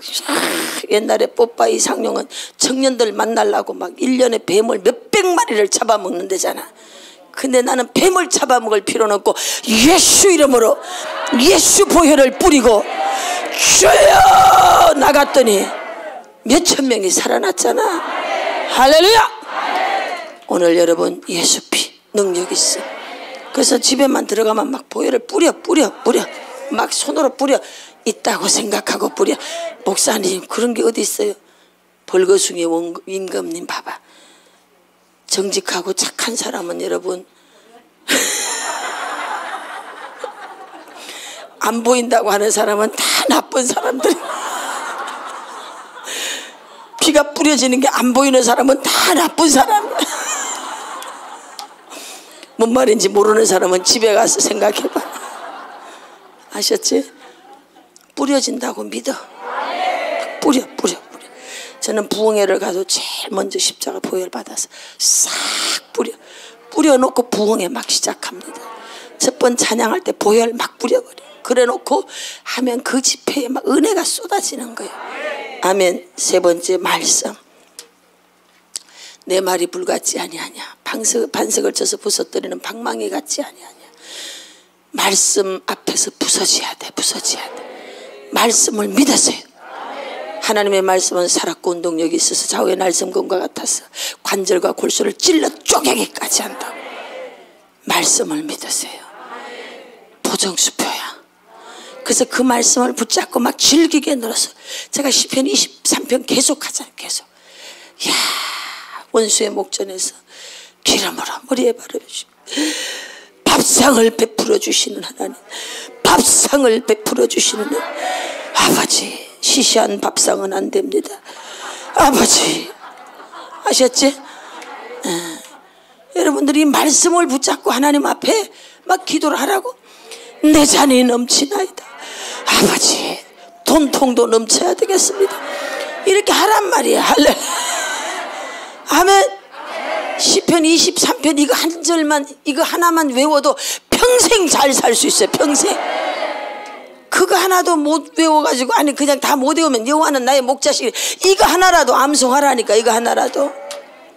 옛날에 뽀빠 이상용은 청년들 만나려고 막 일 년에 뱀을 몇백 마리를 잡아먹는 데잖아. 근데 나는 뱀을 잡아먹을 필요는 없고 예수 이름으로 예수 보혈을 뿌리고 주여 나갔더니 몇천 명이 살아났잖아. 할렐루야. 오늘 여러분 예수피 능력 있어. 그래서 집에만 들어가면 막 보혈을 뿌려 뿌려 뿌려 막 손으로 뿌려. 있다고 생각하고 뿌려. 목사님 그런 게 어디 있어요? 벌거숭이 임금님 봐봐. 정직하고 착한 사람은 여러분 안 보인다고 하는 사람은 다 나쁜 사람들. 피가 뿌려지는 게 안 보이는 사람은 다 나쁜 사람. 뭔 말인지 모르는 사람은 집에 가서 생각해봐. 아셨지? 뿌려진다고 믿어. 뿌려 뿌려 뿌려. 저는 부흥회를 가서 제일 먼저 십자가 보혈 받아서 싹 뿌려 뿌려놓고 부흥회 막 시작합니다. 첫 번 찬양할 때 보혈 막 뿌려버려. 그래놓고 하면 그 집회에 막 은혜가 쏟아지는 거예요. 아멘. 세 번째 말씀. 내 말이 불같지 아니하냐. 반석, 반석을 쳐서 부서뜨리는 방망이 같지 아니하냐. 말씀 앞에서 부서져야 돼. 부서져야 돼. 말씀을 믿으세요. 하나님의 말씀은 살았고 운동력이 있어서 좌우의 날성검과 같아서 관절과 골수를 찔러 쪼개기까지 한다고. 말씀을 믿으세요. 보정수표야. 그래서 그 말씀을 붙잡고 막 즐기게 늘어서 제가 시편 이십삼 편 계속 하잖아요. 계속. 이야, 원수의 목전에서 기름으로 머리에 바르시고 밥상을 베풀어 주시는 하나님, 밥상을 베풀어 주시는 하나님. 아버지, 시시한 밥상은 안 됩니다. 아버지, 아셨지? 에. 여러분들이 말씀을 붙잡고 하나님 앞에 막 기도를 하라고. 내 잔이 넘치나이다. 아버지, 돈통도 넘쳐야 되겠습니다. 이렇게 하란 말이야. 할렐루야. 아멘. 시편 이십삼 편 이거 한 절만, 이거 하나만 외워도 평생 잘 살 수 있어요. 평생. 그거 하나도 못 외워가지고, 아니 그냥 다 못 외우면 여호와는 나의 목자시니 이거 하나라도 암송하라니까. 이거 하나라도.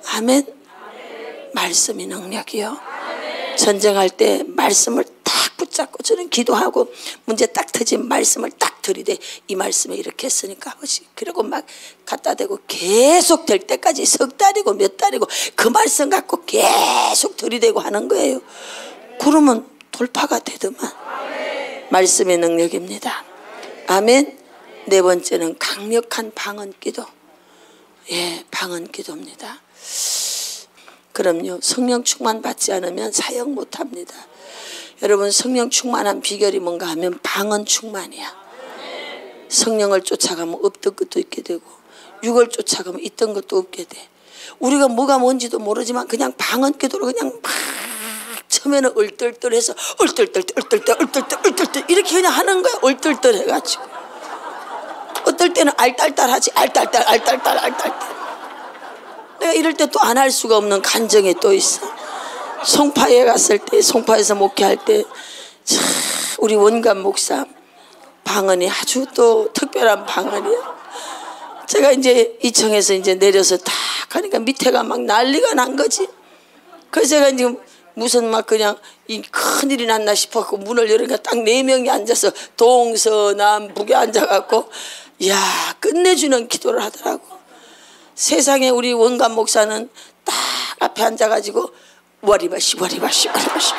아멘. 말씀이 능력이요. 전쟁할 때 말씀을 딱 붙 붙잡고 저는 기도하고 문제 딱 터진 말씀을 딱 들이대 이 말씀에 이렇게 했으니까 아버지 그리고 막 갖다 대고 계속 될 때까지 석 달이고 몇 달이고 그 말씀 갖고 계속 들이대고 하는 거예요. 그러면 돌파가 되더만. 말씀의 능력입니다. 아멘. 네 번째는 강력한 방언 기도. 예, 방언 기도입니다. 그럼요, 성령 충만 받지 않으면 사역 못합니다. 여러분, 성령 충만한 비결이 뭔가 하면 방언 충만이야. 성령을 쫓아가면 없던 것도 있게 되고 육을 쫓아가면 있던 것도 없게 돼. 우리가 뭐가 뭔지도 모르지만 그냥 방언 기도로 그냥 막 처음에는 얼떨떨해서 얼떨떨 얼떨떨 얼떨떨 얼떨떨 이렇게 그냥 하는 거야. 얼떨떨 해가지고 어떨 때는 알딸딸하지. 알딸딸 알딸딸 알딸딸. 내가 이럴 때 또 안 할 수가 없는 간정이 또 있어. 송파에 갔을 때, 송파에서 목회할 때 참 우리 원감 목사 방언이 아주 또 특별한 방언이야. 제가 이제 이청에서 이제 내려서 딱 가니까 밑에가 막 난리가 난 거지. 그래서 제가 지금 무슨 막 그냥 이 큰일이 났나 싶었고 문을 열으니까 딱 네 명이 앉아서 동서남북에 앉아갖고 이야 끝내주는 기도를 하더라고. 세상에 우리 원감 목사는 딱 앞에 앉아가지고 와리바시 와리바시 와리바시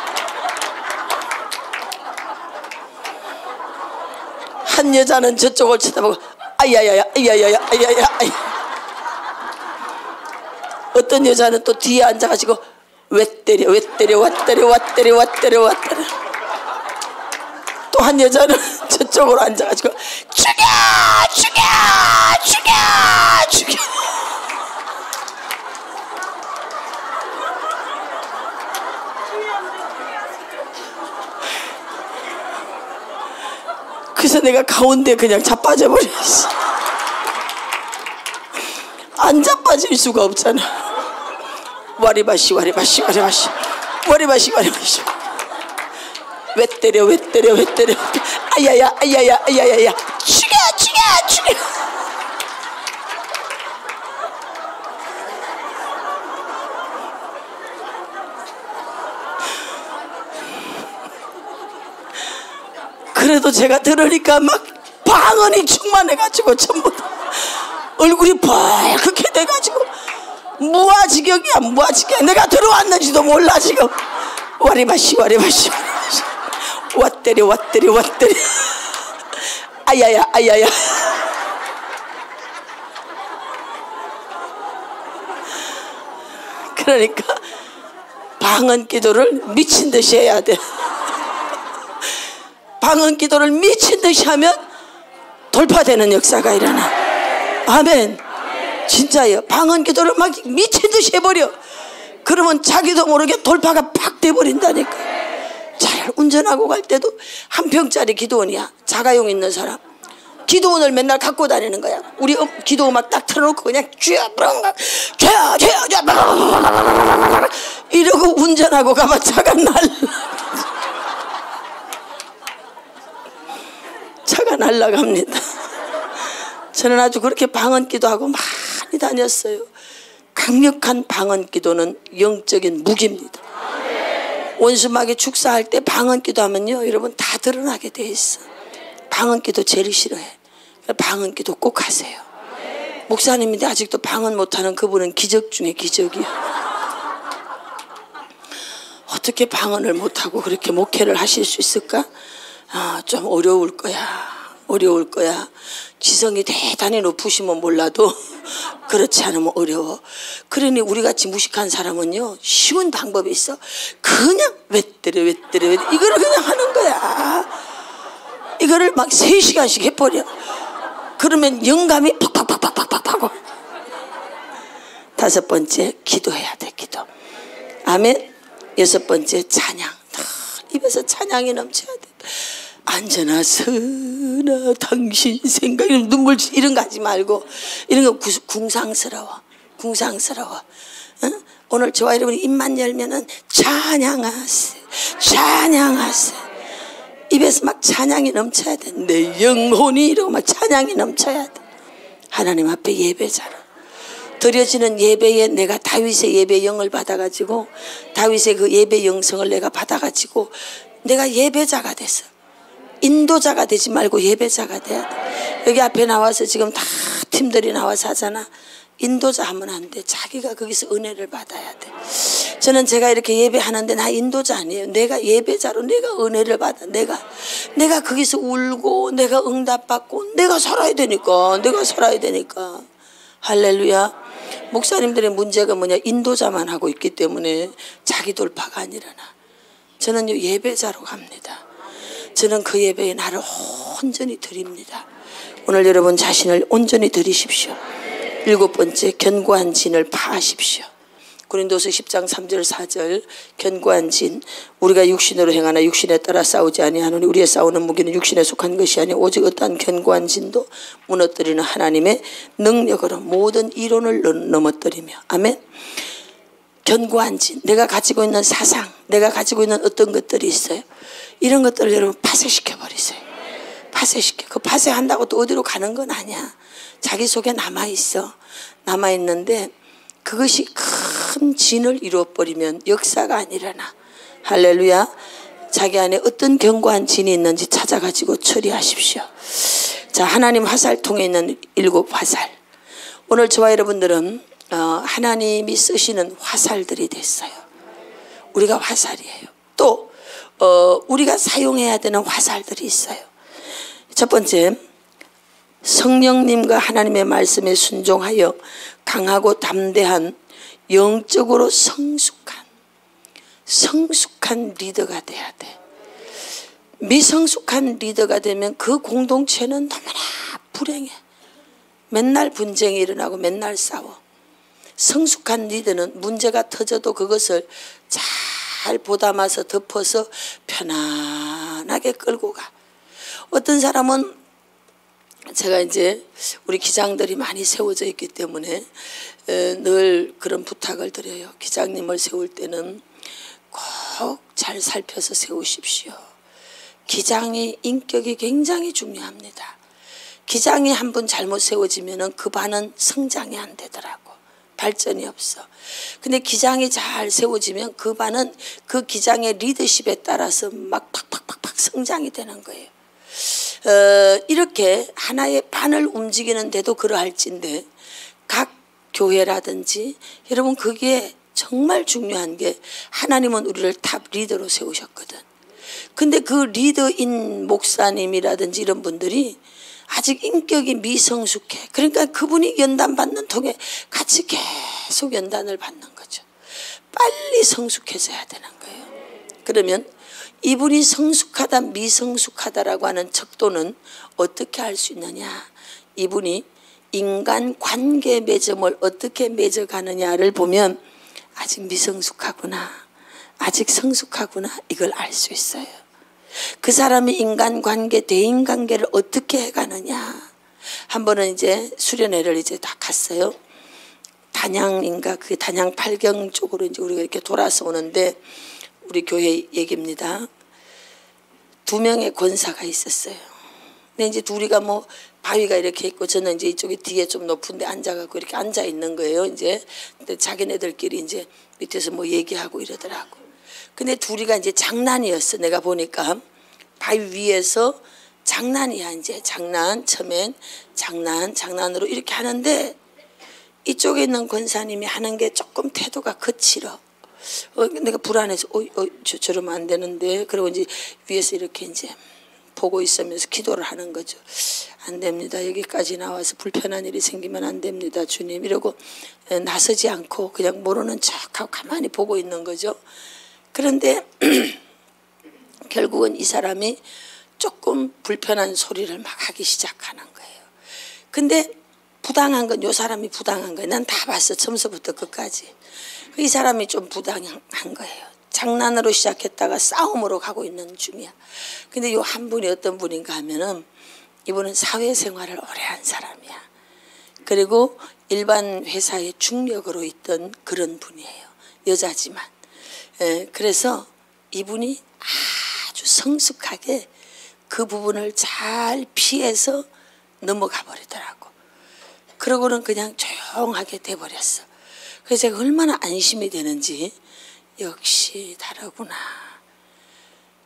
한 여자는 저쪽을 쳐다보고 아야야야 아야야야 아야야 아야. 어떤 여자는 또 뒤에 앉아가지고 왜 때려 왜 때려 와 때려 와 때려 와 때려 와 때려. 또 한 여자는 저쪽으로 앉아가지고 죽여 죽여 죽여 죽여. 그래서 내가 가운데 그냥 자빠져 버렸어. 안 자빠질 수가 없잖아. 와리바시 와리바시 와리바시 와리바시 와리바시. 왜 때려 왜 때려 왜 때려. 아야야 아야야 아야야야. 죽여 죽여 죽여. 그래도 제가 들으니까 막 방언이 충만해가지고 전부 다 얼굴이 벌겋게 돼가지고 무아지경이야 무아지경. 내가 들어왔는지도 몰라 지금. 와리바시 와리바시 와리바시 왔때려 왔때려 왔때려 아야야 아야야. 그러니까 방언 기도를 미친 듯이 해야 돼. 방언 기도를 미친 듯이 하면 돌파되는 역사가 일어나. 아멘. 진짜예요. 방언 기도를 막 미친 듯이 해버려. 그러면 자기도 모르게 돌파가 팍 돼버린다니까. 잘 운전하고 갈 때도 한 평짜리 기도원이야. 자가용 있는 사람. 기도원을 맨날 갖고 다니는 거야. 우리 기도 음악 딱 틀어놓고 그냥 쥐어 쥐어 쥐어 쥐어 이러고 운전하고 가면 차가 날라. 차가 날아갑니다. 저는 아주 그렇게 방언 기도하고 많이 다녔어요. 강력한 방언 기도는 영적인 무기입니다. 원수마귀 축사할 때 방언 기도하면요 여러분 다 드러나게 돼 있어. 방언 기도 제일 싫어해. 방언 기도 꼭 하세요. 목사님인데 아직도 방언 못하는 그분은 기적 중에 기적이야. 어떻게 방언을 못하고 그렇게 목회를 하실 수 있을까? 아, 좀 어려울 거야. 어려울 거야. 지성이 대단히 높으시면 몰라도 그렇지 않으면 어려워. 그러니 우리같이 무식한 사람은요 쉬운 방법이 있어. 그냥 왜 때려 왜 때려 왜 때려. 이거를 그냥 하는 거야. 이거를 막 세 시간씩 해버려. 그러면 영감이 팍팍팍팍팍팍. 다섯 번째 기도해야 돼. 기도. 아멘. 여섯 번째 찬양. 입에서 찬양이 넘쳐야 돼. 안전하 서나 당신 생각. 눈물 이런 거 하지 말고 이런 거 궁상스러워. 궁상스러워. 응? 오늘 저와 여러분이 입만 열면은 찬양하세 찬양하세. 입에서 막 찬양이 넘쳐야 돼. 내 영혼이 이러고 막 찬양이 넘쳐야 돼. 하나님 앞에 예배자로 드려지는 예배에 내가 다윗의 예배 영을 받아가지고 다윗의 그 예배 영성을 내가 받아가지고 내가 예배자가 됐어. 인도자가 되지 말고 예배자가 돼야 돼. 여기 앞에 나와서 지금 다 팀들이 나와서 하잖아. 인도자 하면 안 돼. 자기가 거기서 은혜를 받아야 돼. 저는 제가 이렇게 예배하는데 나 인도자 아니에요. 내가 예배자로 내가 은혜를 받아. 내가 내가 거기서 울고 내가 응답받고 내가 살아야 되니까. 내가 살아야 되니까. 할렐루야. 목사님들의 문제가 뭐냐, 인도자만 하고 있기 때문에 자기 돌파가 안 일어나. 저는 예배자로 갑니다. 저는 그 예배에 나를 온전히 드립니다. 오늘 여러분 자신을 온전히 드리십시오. 일곱 번째, 견고한 진을 파하십시오. 고린도서 십 장 삼 절 사 절, 견고한 진. 우리가 육신으로 행하나 육신에 따라 싸우지 아니하노니 우리의 싸우는 무기는 육신에 속한 것이 아니 오직 어떠한 견고한 진도 무너뜨리는 하나님의 능력으로 모든 이론을 넘어뜨리며. 아멘. 견고한 진, 내가 가지고 있는 사상, 내가 가지고 있는 어떤 것들이 있어요. 이런 것들을 여러분 파쇄시켜 버리세요. 파쇄시켜. 그 파쇄한다고 또 어디로 가는 건 아니야. 자기 속에 남아있어. 남아있는데 그것이 큰 진을 이루어버리면 역사가 안 일어나. 할렐루야. 자기 안에 어떤 견고한 진이 있는지 찾아가지고 처리하십시오. 자, 하나님 화살통에 있는 일곱 화살. 오늘 저와 여러분들은 어, 하나님이 쓰시는 화살들이 됐어요. 우리가 화살이에요. 또 어, 우리가 사용해야 되는 화살들이 있어요. 첫 번째, 성령님과 하나님의 말씀에 순종하여 강하고 담대한 영적으로 성숙한 성숙한 리더가 돼야 돼. 미성숙한 리더가 되면 그 공동체는 너무나 불행해. 맨날 분쟁이 일어나고 맨날 싸워. 성숙한 리더는 문제가 터져도 그것을 잘 보담아서 덮어서 편안하게 끌고 가. 어떤 사람은, 제가 이제 우리 기장들이 많이 세워져 있기 때문에 늘 그런 부탁을 드려요. 기장님을 세울 때는 꼭 잘 살펴서 세우십시오. 기장이 인격이 굉장히 중요합니다. 기장이 한 번 잘못 세워지면 그 반은 성장이 안 되더라고. 발전이 없어. 근데 기장이 잘 세워지면 그 반은 그 기장의 리더십에 따라서 막 팍팍팍팍 성장이 되는 거예요. 어, 이렇게 하나의 반을 움직이는데도 그러할진데 각 교회라든지 여러분 그게 정말 중요한 게 하나님은 우리를 탑 리더로 세우셨거든. 근데 그 리더인 목사님이라든지 이런 분들이 아직 인격이 미성숙해. 그러니까 그분이 연단 받는 통에 같이 계속 연단을 받는 거죠. 빨리 성숙해져야 되는 거예요. 그러면 이분이 성숙하다 미성숙하다라고 하는 척도는 어떻게 할 수 있느냐. 이분이 인간 관계 맺음을 어떻게 맺어가느냐를 보면 아직 미성숙하구나, 아직 성숙하구나, 이걸 알 수 있어요. 그 사람이 인간관계, 대인관계를 어떻게 해가느냐. 한 번은 이제 수련회를 이제 다 갔어요. 단양인가, 그 단양 팔경 쪽으로 이제 우리가 이렇게 돌아서 오는데 우리 교회 얘기입니다. 두 명의 권사가 있었어요. 근데 이제 둘이가 뭐 바위가 이렇게 있고 저는 이제 이쪽에 뒤에 좀 높은 데 앉아갖고 이렇게 앉아 있는 거예요. 이제 근데 자기네들끼리 이제 밑에서 뭐 얘기하고 이러더라고. 근데 둘이가 이제 장난이었어. 내가 보니까 바위 위에서 장난이야. 이제 장난, 처음엔 장난, 장난으로 이렇게 하는데 이쪽에 있는 권사님이 하는 게 조금 태도가 거칠어. 어, 내가 불안해서 어, 어, 저, 저러면 안 되는데. 그리고 이제 위에서 이렇게 이제 보고 있으면서 기도를 하는 거죠. 안 됩니다. 여기까지 나와서 불편한 일이 생기면 안 됩니다. 주님. 이러고 나서지 않고 그냥 모르는 척하고 가만히 보고 있는 거죠. 그런데 결국은 이 사람이 조금 불편한 소리를 막 하기 시작하는 거예요. 근데 부당한 건 이 사람이 부당한 거예요. 난 다 봤어. 처음부터 끝까지. 이 사람이 좀 부당한 거예요. 장난으로 시작했다가 싸움으로 가고 있는 중이야. 근데 요 한 분이 어떤 분인가 하면은 이분은 사회생활을 오래 한 사람이야. 그리고 일반 회사의 중력으로 있던 그런 분이에요. 여자지만. 예, 그래서 이분이 아주 성숙하게 그 부분을 잘 피해서 넘어가 버리더라고. 그러고는 그냥 조용하게 돼버렸어. 그래서 제가 얼마나 안심이 되는지, 역시 다르구나.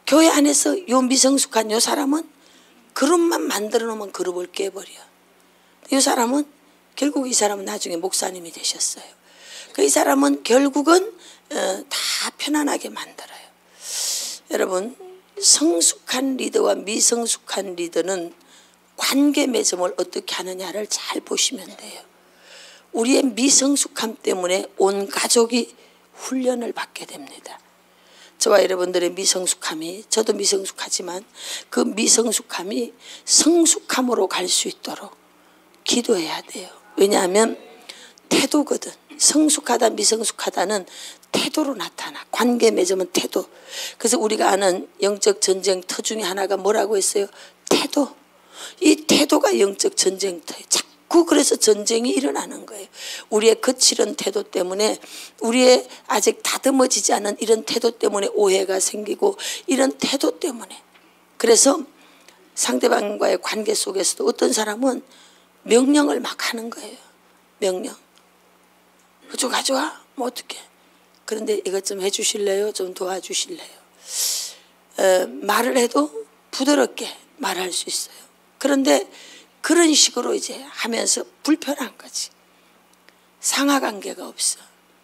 교회 안에서 요 미성숙한 요 사람은 그룹만 만들어 놓으면 그룹을 깨버려. 이 사람은 결국 이 사람은 나중에 목사님이 되셨어요. 그 이 사람은 결국은 어, 다 편안하게 만들어요. 여러분, 성숙한 리더와 미성숙한 리더는 관계 맺음을 어떻게 하느냐를 잘 보시면 돼요. 우리의 미성숙함 때문에 온 가족이 훈련을 받게 됩니다. 저와 여러분들의 미성숙함이, 저도 미성숙하지만 그 미성숙함이 성숙함으로 갈 수 있도록 기도해야 돼요. 왜냐하면 태도거든. 성숙하다 미성숙하다는 태도로 나타나. 관계 맺으면 태도. 그래서 우리가 아는 영적 전쟁터 중에 하나가 뭐라고 했어요? 태도. 이 태도가 영적 전쟁터예요. 자꾸 그래서 전쟁이 일어나는 거예요. 우리의 거칠은 태도 때문에, 우리의 아직 다듬어지지 않은 이런 태도 때문에 오해가 생기고, 이런 태도 때문에. 그래서 상대방과의 관계 속에서도 어떤 사람은 명령을 막 하는 거예요. 명령. 그쪽 가져와? 뭐 어떻게? 그런데 이것 좀 해주실래요? 좀 도와주실래요? 어, 말을 해도 부드럽게 말할 수 있어요. 그런데 그런 식으로 이제 하면서 불편한 거지. 상하관계가 없어.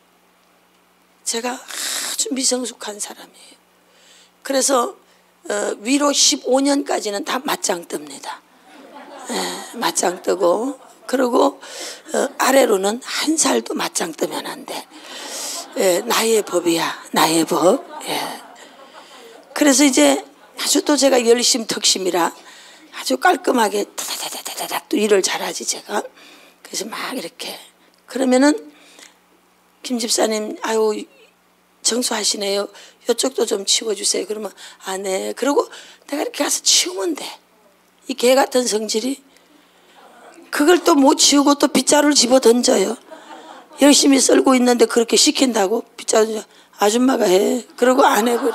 제가 아주 미성숙한 사람이에요. 그래서 어, 위로 십오 년까지는 다 맞짱 뜹니다. 예, 맞짱 뜨고, 그리고 어, 아래로는 한 살도 맞짱 뜨면 안 돼. 예, 나의 법이야. 나의 법. 예. 그래서 이제 아주 또 제가 열심턱심이라 아주 깔끔하게 다다다다다닥 또 일을 잘하지 제가. 그래서 막 이렇게 그러면은 김 집사님 아유 청소하시네요. 이쪽도 좀 치워주세요. 그러면 아 네. 그러고 내가 이렇게 가서 치우면 돼. 이 개 같은 성질이 그걸 또 못 치우고 또 빗자루를 집어 던져요. 열심히 썰고 있는데 그렇게 시킨다고 빗자루 아줌마가 해. 그러고 안 해버려.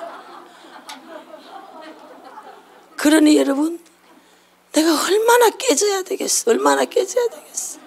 그러니 여러분, 내가 얼마나 깨져야 되겠어. 얼마나 깨져야 되겠어.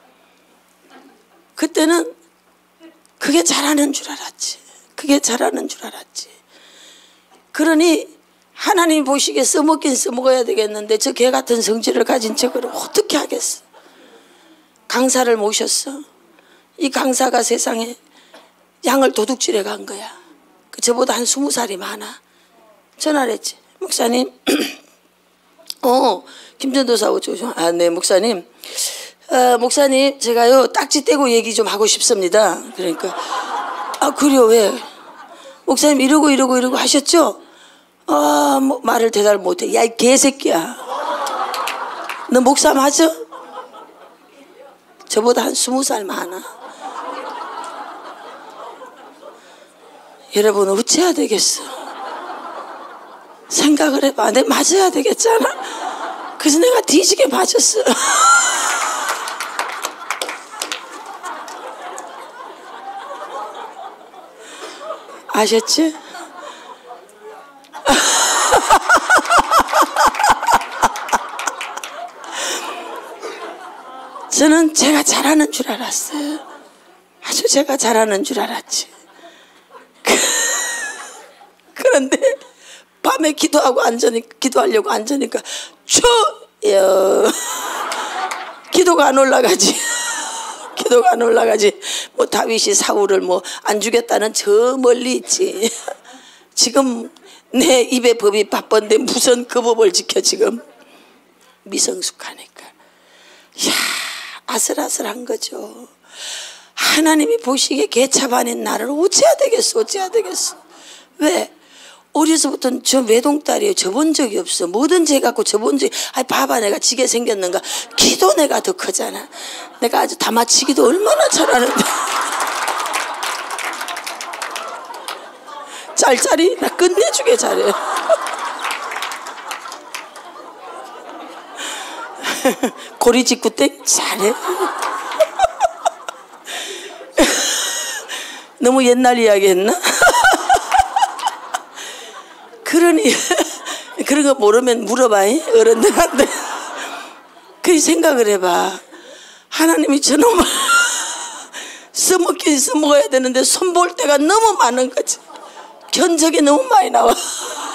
그때는 그게 잘하는 줄 알았지. 그게 잘하는 줄 알았지. 그러니 하나님 보시기에 써먹긴 써먹어야 되겠는데 저 개 같은 성질을 가진 저거를 어떻게 하겠어. 강사를 모셨어. 이 강사가 세상에 양을 도둑질해 간 거야. 그 저보다 한 스무 살이 많아. 전화를 했지. 목사님, 어, 김전도사 오죠. 아, 네, 목사님. 어, 목사님, 제가요, 딱지 떼고 얘기 좀 하고 싶습니다. 그러니까, 아, 그래요, 왜? 목사님, 이러고 이러고 이러고 하셨죠? 아, 뭐, 말을 대답을 못해. 야, 이 개새끼야. 너 목사 맞아? 저보다 한 스무 살 많아. 여러분, 어찌해야 되겠어? 생각을 해봐. 내가 맞아야 되겠잖아. 그래서 내가 뒤지게 맞았어. 아셨지? 저는 제가 잘하는 줄 알았어요. 아주 제가 잘하는 줄 알았지. 그런데 밤에 기도하고 앉으니까, 기도하려고 앉으니까 추여. 기도가 안 올라가지. 기도가 안 올라가지. 뭐 다윗이 사울을 뭐 안 죽였다는 저 멀리 있지. 지금 내 입에 법이 바쁜데 무슨 그 법을 지켜. 지금 미성숙하니까. 이야, 아슬아슬한 거죠. 하나님이 보시기에 개차반인 나를 어찌해야 되겠어. 어찌해야 되겠어. 왜? 어려서부터 저 외동딸이에요. 저본 적이 없어. 뭐든지 해갖고 저본 적이. 아이 봐봐 내가 지게 생겼는가. 기도 내가 더 크잖아. 내가 아주 다마치기도 얼마나 잘하는데. 짤짤이 나 끝내주게 잘해. 고리직구 땡 잘해. 너무 옛날 이야기 했나? 그러니 그런 거 모르면 물어봐. 어른들한테. 그 생각을 해봐. 하나님이 저놈을 써먹긴 써먹어야 되는데 손볼 때가 너무 많은 거지. 견적이 너무 많이 나와.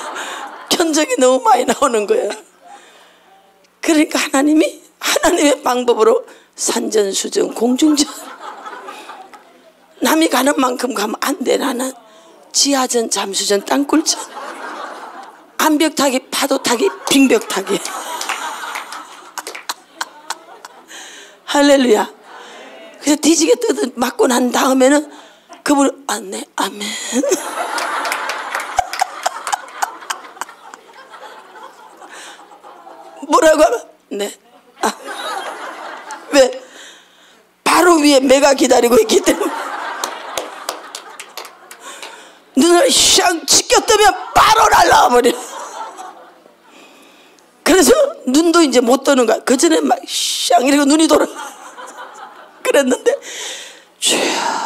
견적이 너무 많이 나오는 거야. 그러니까 하나님이 하나님의 방법으로 산전수전 공중전, 남이 가는 만큼 가면 안 돼. 나는 지하전 잠수전 땅굴전, 암벽 타기 파도 타기 빙벽 타기. 할렐루야. 그래서 뒤지게 뜯어 맞고 난 다음에는 그분 안네 아멘. 뭐라고 하면 네. 아. 왜? 바로 위에 매가 기다리고 있기 때문에. 눈을 샥 치켜뜨면 바로 날라와 버려. 그래서 눈도 이제 못 뜨는 거야. 그 전에 막 샥 이러고 눈이 돌아. 그랬는데 주여,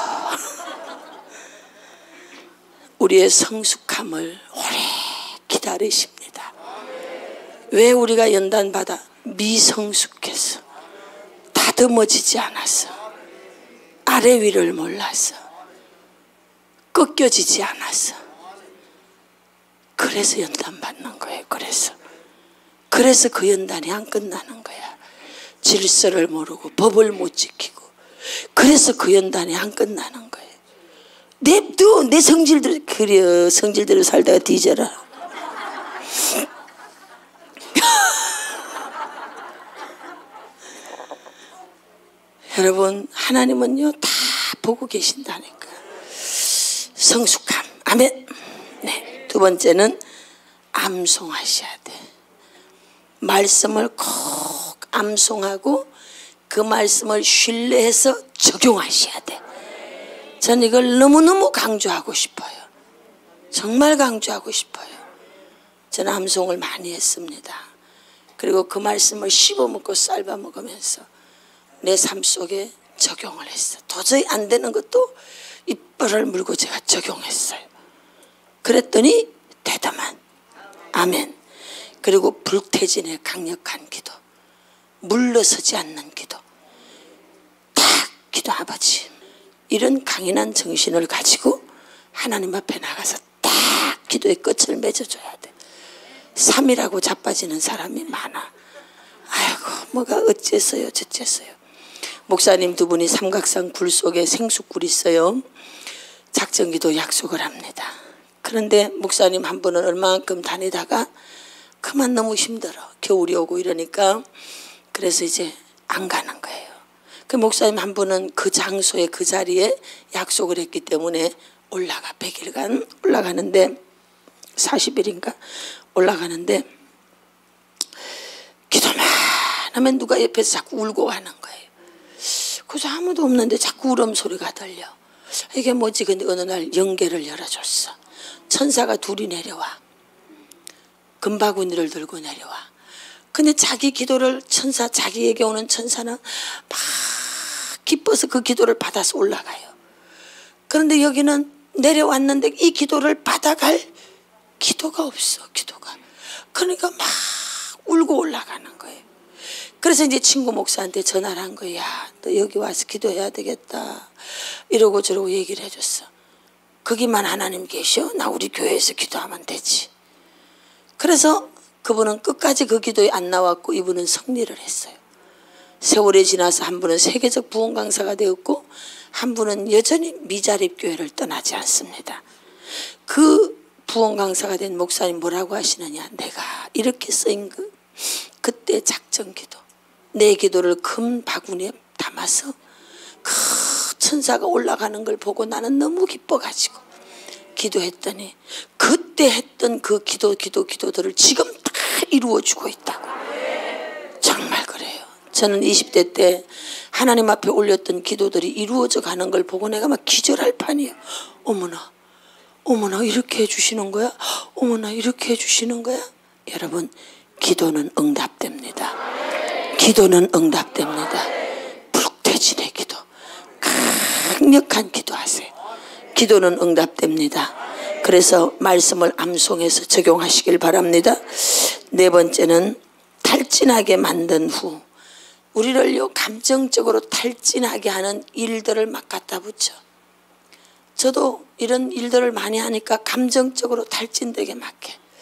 우리의 성숙함을 오래 기다리십니다. 왜 우리가 연단받아? 미성숙해서, 다듬어지지 않았어, 아래 위를 몰라서, 꺾여지지 않았어. 그래서 연단받는 거예요. 그래서 그래서 그 연단이 안 끝나는 거야. 질서를 모르고 법을 못 지키고. 그래서 그 연단이 안 끝나는 거예요. 냅둬. 내 성질대로. 그래, 성질대로 살다가 뒤져라. 여러분, 하나님은요 다 보고 계신다니까. 성숙함. 아멘. 네. 두 번째는 암송하셔야 돼. 말씀을 꼭 암송하고 그 말씀을 신뢰해서 적용하셔야 돼. 저는 이걸 너무너무 강조하고 싶어요. 정말 강조하고 싶어요. 저는 암송을 많이 했습니다. 그리고 그 말씀을 씹어먹고 쌀아먹으면서 내 삶 속에 적용을 했어. 도저히 안 되는 것도 이빨을 물고 제가 적용했어요. 그랬더니 되더만. 아멘. 그리고 불태진의 강력한 기도, 물러서지 않는 기도, 딱 기도. 아버지, 이런 강인한 정신을 가지고 하나님 앞에 나가서 딱 기도의 끝을 맺어줘야 돼. 삼이라고 자빠지는 사람이 많아. 아이고 뭐가 어째서요 저째서요. 목사님 두 분이 삼각산 굴 속에 생수굴이 있어요. 작정기도 약속을 합니다. 그런데 목사님 한 분은 얼마만큼 다니다가 그만 너무 힘들어. 겨울이 오고 이러니까 그래서 이제 안 가는 거예요. 그 목사님 한 분은 그 장소에 그 자리에 약속을 했기 때문에 올라가. 백 일간 올라가는데 사십 일인가 올라가는데 기도만 하면 누가 옆에서 자꾸 울고 하는 거예요. 그래서 아무도 없는데 자꾸 울음소리가 들려. 이게 뭐지? 근데 어느 날 영계를 열어줬어. 천사가 둘이 내려와. 금바구니를 들고 내려와. 근데 자기 기도를 천사, 자기에게 오는 천사는 막 기뻐서 그 기도를 받아서 올라가요. 그런데 여기는 내려왔는데 이 기도를 받아갈 기도가 없어. 기도가. 그러니까 막 울고 올라가는 거예요. 그래서 이제 친구 목사한테 전화를 한 거야. 너 여기 와서 기도해야 되겠다. 이러고 저러고 얘기를 해줬어. 거기만 하나님 계셔? 나 우리 교회에서 기도하면 되지. 그래서 그분은 끝까지 그 기도에 안 나왔고 이분은 승리를 했어요. 세월이 지나서 한 분은 세계적 부흥 강사가 되었고 한 분은 여전히 미자립 교회를 떠나지 않습니다. 그 부흥 강사가 된 목사님 뭐라고 하시느냐. 내가 이렇게 쓰인 그 그때 작정 기도, 내 기도를 금 바구니에 담아서 그 천사가 올라가는 걸 보고 나는 너무 기뻐가지고 기도했더니 그때 했던 그 기도 기도 기도들을 지금 다 이루어주고 있다고. 정말 그래요. 저는 이십 대 때 하나님 앞에 올렸던 기도들이 이루어져 가는 걸 보고 내가 막 기절할 판이에요. 어머나 어머나 이렇게 해주시는 거야? 어머나 이렇게 해주시는 거야? 여러분, 기도는 응답됩니다. 기도는 응답됩니다. 불태진의 기도, 강력한 기도하세요. 기도는 응답됩니다. 그래서 말씀을 암송해서 적용하시길 바랍니다. 네 번째는 탈진하게 만든 후, 우리를요 감정적으로 탈진하게 하는 일들을 막 갖다 붙여. 저도 이런 일들을 많이 하니까 감정적으로 탈진되게 막 해.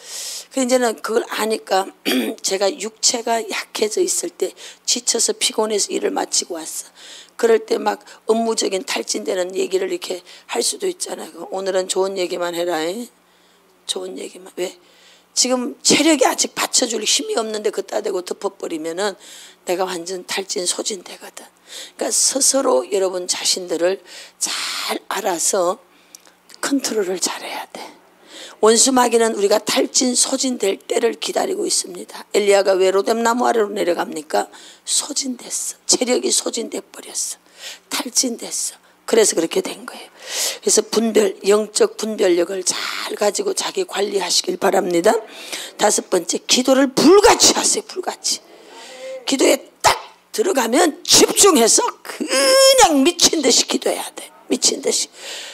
그 이제는 그걸 아니까 제가 육체가 약해져 있을 때 지쳐서 피곤해서 일을 마치고 왔어. 그럴 때 막 업무적인 탈진되는 얘기를 이렇게 할 수도 있잖아요. 오늘은 좋은 얘기만 해라. 좋은 얘기만. 왜? 지금 체력이 아직 받쳐줄 힘이 없는데 그따 대고 덮어버리면은 내가 완전 탈진 소진되거든. 그러니까 스스로 여러분 자신들을 잘 알아서 컨트롤을 잘해야 돼. 원수마귀는 우리가 탈진 소진될 때를 기다리고 있습니다. 엘리야가 왜 로뎀나무 아래로 내려갑니까? 소진됐어. 체력이 소진돼 버렸어. 탈진됐어. 그래서 그렇게 된 거예요. 그래서 분별, 영적 분별력을 잘 가지고 자기 관리하시길 바랍니다. 다섯 번째, 기도를 불같이 하세요. 불같이. 기도에 딱 들어가면 집중해서 그냥 미친 듯이 기도해야 돼. 미친 듯이.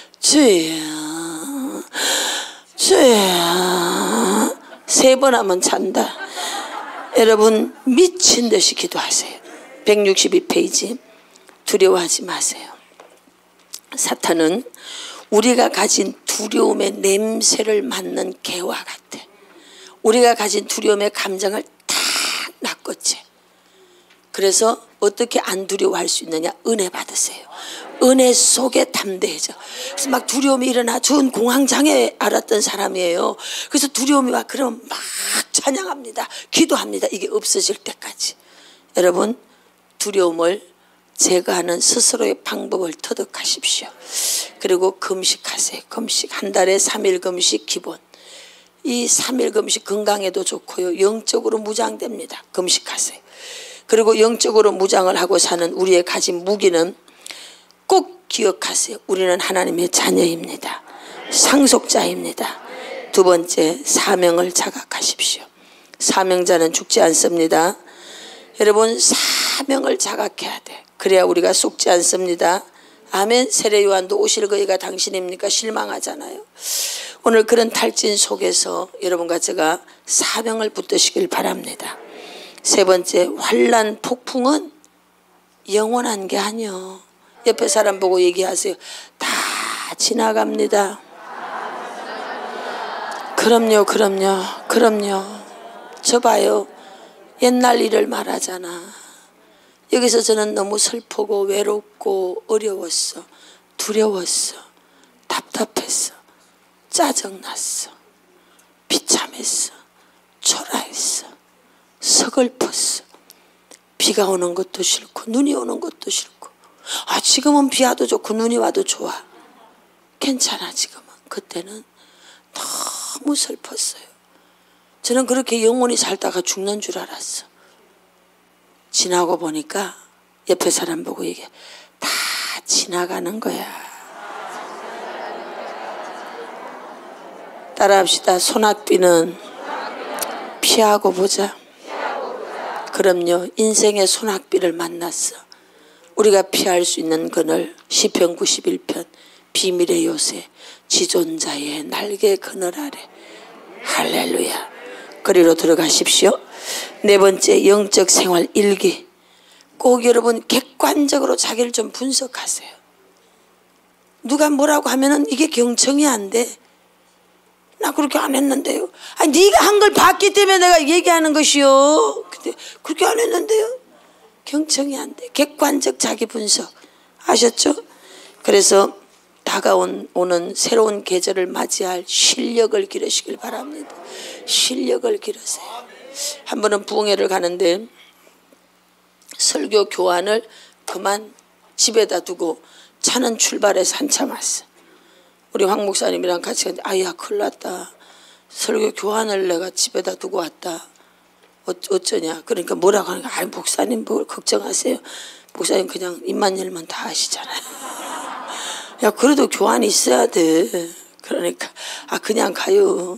주여, 주여. 세 번 하면 잔다. 여러분 미친 듯이 기도하세요. 백육십이 페이지. 두려워하지 마세요. 사탄은 우리가 가진 두려움의 냄새를 맡는 개와 같아. 우리가 가진 두려움의 감정을 다 낚았지. 그래서 어떻게 안 두려워할 수 있느냐? 은혜 받으세요. 은혜 속에 담대해져. 그래서 막 두려움이 일어나. 전 공황장애 알았던 사람이에요. 그래서 두려움이 와. 그러면 막 찬양합니다. 기도합니다. 이게 없어질 때까지. 여러분 두려움을 제거하는 스스로의 방법을 터득하십시오. 그리고 금식하세요. 금식. 한 달에 삼 일 금식 기본. 이 삼 일 금식 건강에도 좋고요. 영적으로 무장됩니다. 금식하세요. 그리고 영적으로 무장을 하고 사는 우리의 가진 무기는 꼭 기억하세요. 우리는 하나님의 자녀입니다. 상속자입니다. 두 번째, 사명을 자각하십시오. 사명자는 죽지 않습니다. 여러분 사명을 자각해야 돼. 그래야 우리가 속지 않습니다. 아멘. 세례 요한도 오실 거이가 당신입니까? 실망하잖아요. 오늘 그런 탈진 속에서 여러분과 제가 사명을 붙드시길 바랍니다. 세 번째, 환난 폭풍은 영원한 게 아니요. 옆에 사람 보고 얘기하세요. 다 지나갑니다. 그럼요, 그럼요, 그럼요. 저 봐요. 옛날 일을 말하잖아. 여기서 저는 너무 슬프고 외롭고 어려웠어. 두려웠어. 답답했어. 짜증났어. 비참했어. 초라했어. 서글펐어. 비가 오는 것도 싫고 눈이 오는 것도 싫고. 아 지금은 비 와도 좋고 눈이 와도 좋아. 괜찮아 지금은. 그때는 너무 슬펐어요. 저는 그렇게 영원히 살다가 죽는 줄 알았어. 지나고 보니까 옆에 사람 보고 얘기해. 다 지나가는 거야. 따라합시다. 소낙비는 피하고 보자. 그럼요. 인생의 소낙비를 만났어. 우리가 피할 수 있는 그늘 시편 구십일 편 비밀의 요새 지존자의 날개 그늘 아래. 할렐루야. 거리로 들어가십시오. 네 번째, 영적 생활 일기. 꼭 여러분 객관적으로 자기를 좀 분석하세요. 누가 뭐라고 하면은 이게 경청이 안 돼. 나 그렇게 안 했는데요. 아니 네가 한 걸 봤기 때문에 내가 얘기하는 것이요. 근데 그렇게 안 했는데요. 경청이 안 돼. 객관적 자기 분석. 아셨죠? 그래서 다가온 오는 새로운 계절을 맞이할 실력을 기르시길 바랍니다. 실력을 기르세요. 한 번은 부흥회를 가는데 설교 교환을 그만 집에다 두고 차는 출발해서 한참 왔어. 우리 황 목사님이랑 같이 갔는데 아야 큰일 났다. 설교 교환을 내가 집에다 두고 왔다. 어쩌냐. 그러니까 뭐라고 하니까 아이 목사님 뭘 걱정하세요. 목사님 그냥 입만 열면 다 아시잖아요. 야 그래도 교환이 있어야 돼. 그러니까 아 그냥 가요.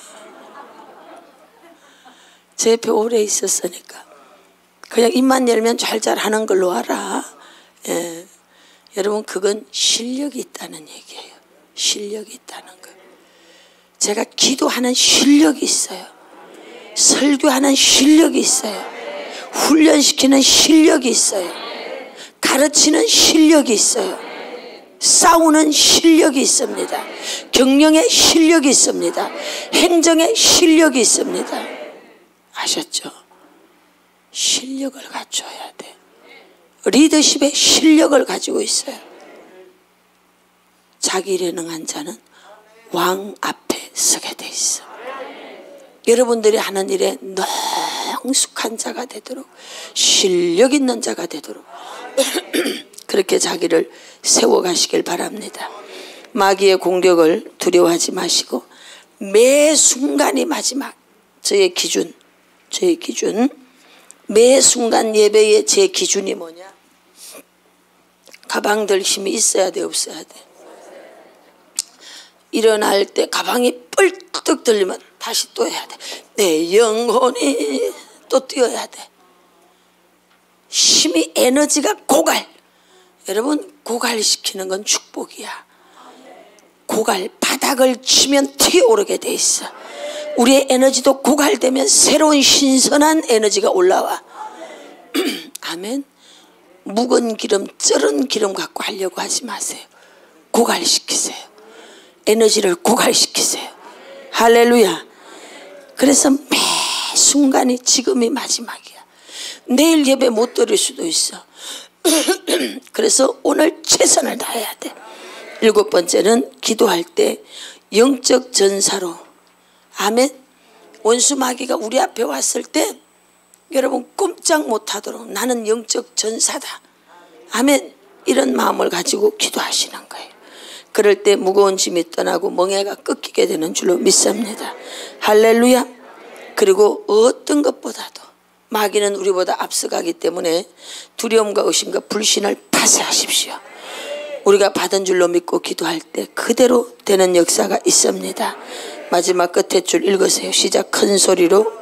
제 옆에 오래 있었으니까 그냥 입만 열면 잘잘 하는 걸로 알아. 예. 여러분 그건 실력이 있다는 얘기예요. 실력이 있다는 거. 제가 기도하는 실력이 있어요. 설교하는 실력이 있어요. 훈련시키는 실력이 있어요. 가르치는 실력이 있어요. 싸우는 실력이 있습니다. 경영의 실력이 있습니다. 행정의 실력이 있습니다. 아셨죠? 실력을 갖춰야 돼. 리더십의 실력을 가지고 있어요. 자기 일에 능한 자는 왕 앞에 서게 돼 있어. 여러분들이 하는 일에 능숙한 자가 되도록, 실력 있는 자가 되도록 그렇게 자기를 세워가시길 바랍니다. 마귀의 공격을 두려워하지 마시고 매 순간이 마지막. 저의 기준, 저의 기준, 매 순간 예배의 제 기준이 뭐냐? 가방 들 힘이 있어야 돼, 없어야 돼? 일어날 때 가방이 뻘떡 들리면 다시 또 해야 돼. 내 영혼이 또 뛰어야 돼. 힘이, 에너지가 고갈. 여러분, 고갈시키는 건 축복이야. 고갈, 바닥을 치면 튀어오르게 돼 있어. 우리의 에너지도 고갈되면 새로운 신선한 에너지가 올라와. 아멘. 묵은 기름, 쩔은 기름 갖고 하려고 하지 마세요. 고갈시키세요. 에너지를 고갈시키세요. 할렐루야. 그래서 매 순간이 지금이 마지막이야. 내일 예배 못 드릴 수도 있어. 그래서 오늘 최선을 다해야 돼. 일곱 번째는 기도할 때 영적 전사로. 아멘. 원수 마귀가 우리 앞에 왔을 때 여러분 꼼짝 못하도록 나는 영적 전사다. 아멘. 이런 마음을 가지고 기도하시는 거예요. 그럴 때 무거운 짐이 떠나고 멍에가 꺾이게 되는 줄로 믿습니다. 할렐루야. 그리고 어떤 것보다도 마귀는 우리보다 앞서가기 때문에 두려움과 의심과 불신을 파쇄하십시오. 우리가 받은 줄로 믿고 기도할 때 그대로 되는 역사가 있습니다. 마지막 끝에 줄 읽으세요. 시작. 큰 소리로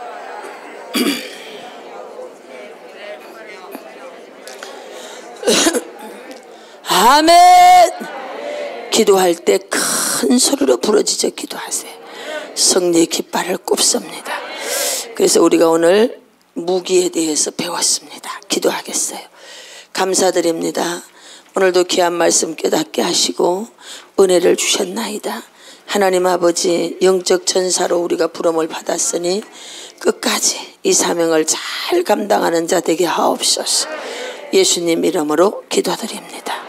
아멘. 기도할 때 큰 소리로 부르짖어 기도하세요. 성령의 깃발을 꼽습니다. 그래서 우리가 오늘 무기에 대해서 배웠습니다. 기도하겠어요. 감사드립니다. 오늘도 귀한 말씀 깨닫게 하시고 은혜를 주셨나이다. 하나님 아버지, 영적 전사로 우리가 부름을 받았으니 끝까지 이 사명을 잘 감당하는 자 되게 하옵소서. 예수님 이름으로 기도드립니다.